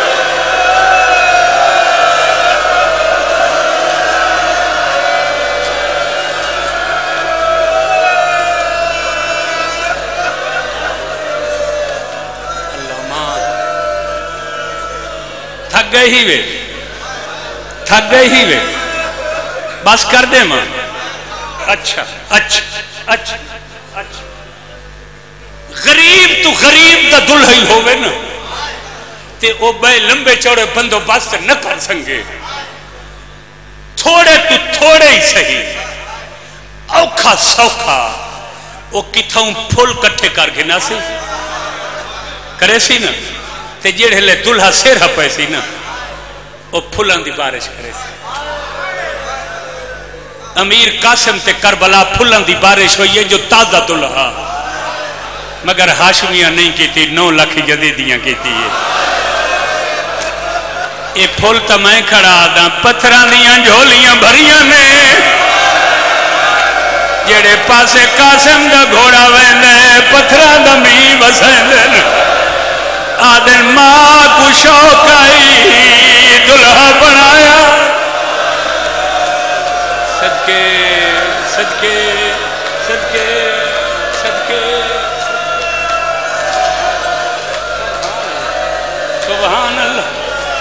تھک گئے ہی وے تھک گئے ہی وے بس کر دے ماں اچھا اچھا اچھا اچھا غریب تو غریب دا دلہی ہوئے نا تے او بے لمبے چوڑے بندو بست نہ کر سنگے تھوڑے تو تھوڑے ہی صحیح اوکھا سوکھا او کتھاؤں پھول کٹھے کر کے نہ سی کرے سی نا تے جیڑے لے دلہا سیرہ پیسی نا او پھولان دی بارش کرے سی امیر قاسم تے کربلا پھولان دی بارش ہوئی ہے جو تازہ دلہا مگر ہاشمیاں نہیں کی تھی نو لکھ جدیدیاں کی تھی یہ پھول تا میں کھڑا دا پتھران دیاں جھولیاں بھریاں نے جڑے پاسے قاسم دا گھوڑا ویندے پتھران دا می بسیندن آدن ماں کو شوق آئی دلہا بنایا صدقے صدقے صدقے صدقے سبحان اللہ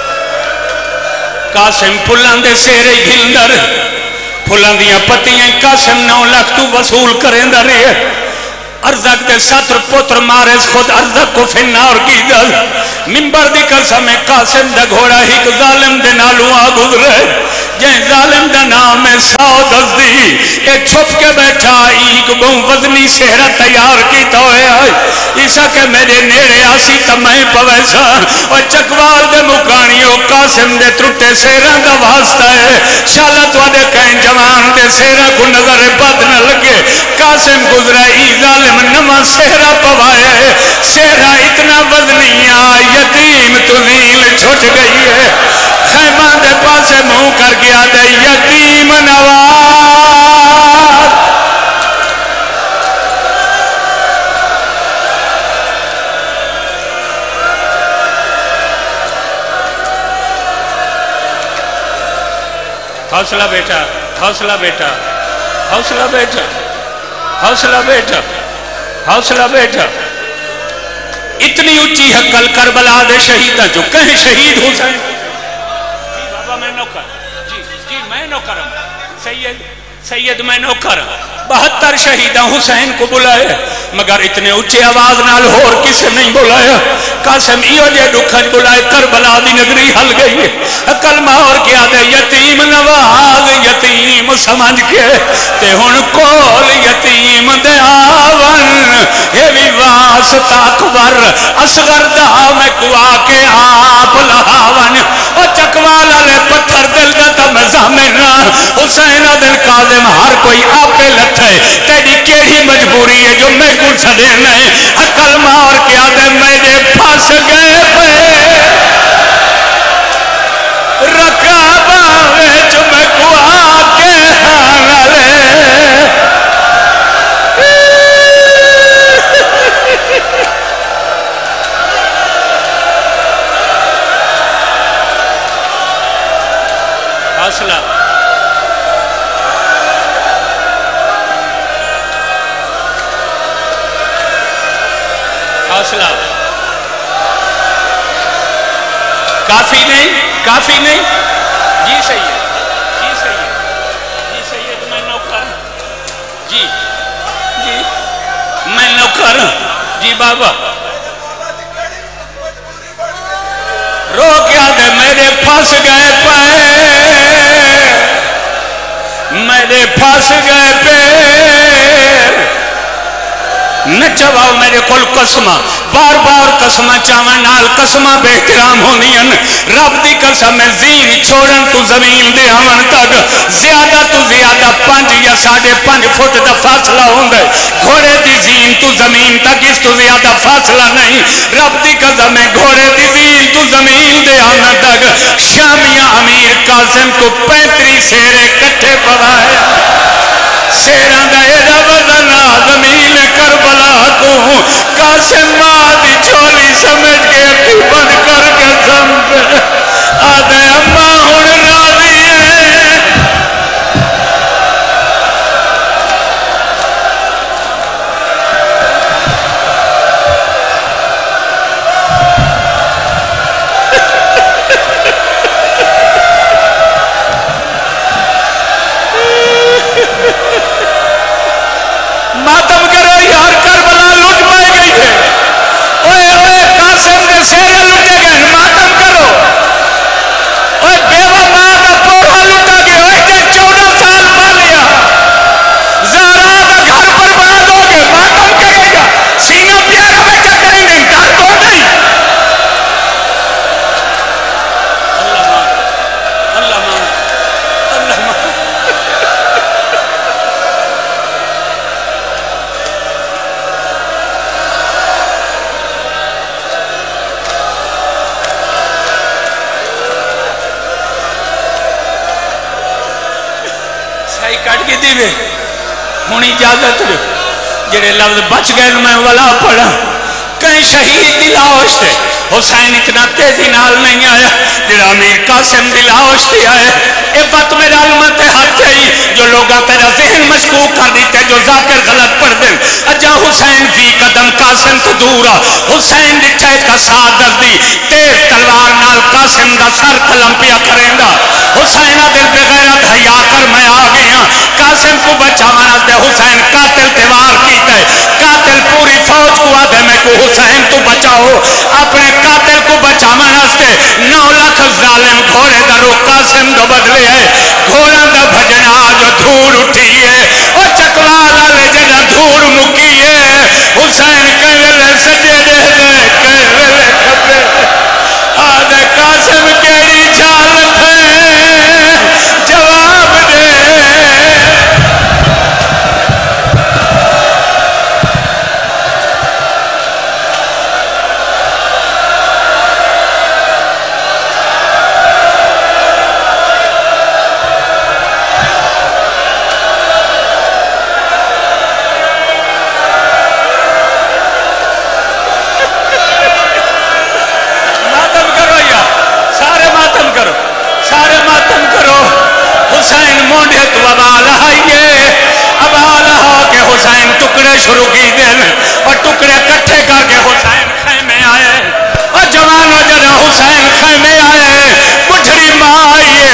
قاسم پھلان دے سیرے گھلندر پھلان دیا پتیاں قاسم نو لکھ تو وصول کریں در رہے ارزق دے ساتر پوتر مارز خود ارزق کو فنار کی دل منبر دی قسم قاسم دا گھوڑا ہی کو ظالم دے نالو آگود رہے جہیں ظالم دا نام ہے ساؤ دزدی ایک چھپ کے بیٹھا ایک بہن وزنی سہرہ تیار کی توئے آئی ایسا کہ میرے نیرے آسی تمہیں پویسا اور چکوال دے مکانیوں قاسم دے ترٹے سہرہ دا واسطہ ہے شالت وادے کہیں جوان دے سہرہ کو نظر بد نہ لگے قاسم گزرہ ای ظالم نما سہرہ پوائے ہے سہرہ اتنا وزنیاں یتیم تذیل چھوٹ گئی ہے خیمہ دے پاسے منہ کر گیا دے یتیم نواز حوصلہ بیٹا حوصلہ بیٹا حوصلہ بیٹا حوصلہ بیٹا حوصلہ بیٹا اتنی اچھی حقل کربلا دے شہیدہ جو کہیں شہید حسین جی بابا میں نوکر جی جی میں نوکرم سید سید میں نوکرم बहत्तर शहीदा हुसैन को बुलाया मगर इतने उच्चे आवाज नाल होर किसे नहीं बुलाया। कासिम इो जे दुखन बुलाए करबला दी नगरी हल गई है। कलमा और क्या दे यतीम नवाज यतीम समझ के ते हुन कोल यतीम दे आवन ये भी वास्ता अकबर असगर दा मैं कुआ के आप लहावन ओ चकवाल वाले पत्थर दिल दा ता मजामिना हुसैन दिल काजिम हर कोई आपे लथे तेरी केड़ी मजबूरी है जो मैं को छड़े नहीं अकल मार के आदे मेरे फंस गए पे रकाबा विच मैं को आके हाले हौसला हौसला काफी नहीं काफी नहीं जी सही है जी सही है जी सही है मैं नौकर जी जी मैं नौकर जी बाबा रो क्या दे मेरे फंस गए पैर मेरे फंस गए पैर न चवाओ मेरे कोल कसमा बार बार कसमा चावन नाल कसमा बेहतराम होनियन रब दी कसम जीन छोड़न तू जमीन दे आवन तक ज्यादा तू ज्यादा पांच या साढ़े पांच फुट दा फासला होंदा घोड़े दी जीन तू जमीन तक इस तू ज्यादा फासला नहीं रब दी कसम घोड़े दी जीन तू जमीन दे आवन तक शामिया अमीर कासिम को पैंतीस शेरे कट्ठे पवाया शेरां दा एदा वजन जमीन करबला को कासिम मां दी झोली समझ के अखी बंद कर कसम पे आदे अम्मा हुन राजी है मातम करो यार करबला लुट पाई गई है ओए ओए कासिम के शेरे लुटे गए मातम करो ओए बेवा मां का पोहा लुटा गया ओए जे चौदह साल पालिया ज़हरा का घर बर्बाद हो गया मातम करेगा सीना प्यारा में टकराएंगे डर तो नहीं अल्लाह मां अल्लाह मां कट के दीवे हूँ इजाजत जेड़े लफ्ज बच गए मैं वाला पढ़ा कहीं शहीद दी लाश थे हुसैन इतना तेजी नाल नहीं आया जेड़ा अमीर कासिम दी लाश ते आया ए बात मेरा अलमत हाथ आई जो लोग तेरा जहन मशकूक कर देते जो जाकिर गलत पढ़ दे अजा हुसैन फी कदम कासिम तो दूर आ हुसैन दिठा का साथ दसदी तेज तलवार नाल कासिम दा सर कलम पिया करेंदा हुसैन दिल बेगैरत हया कर मैं आ गया कासिम को बचावन दे हुसैन कातिल ते वार कीता कातिल पूरी फौज को आदे मैं को हुसैन तू बचाओ अपने कातिल को बचावन वास्ते नौ लाख जालिम घोड़े दा रो कासिम दो बदले है घोड़ा दा भजना जो धूड़ उठी है ओ चकवाल वाले जदा धूड़ मुकी है हुसैन कहले सजे दे दे कहले खबे आदे कासिम केड़ी चाल थे जवाब दे शुरू की दिन और टुकड़े इकट्ठे करके हुसैन खैमे आए और जवानों जरा हुसैन खैमे आए बुढ़ड़ी माँ आई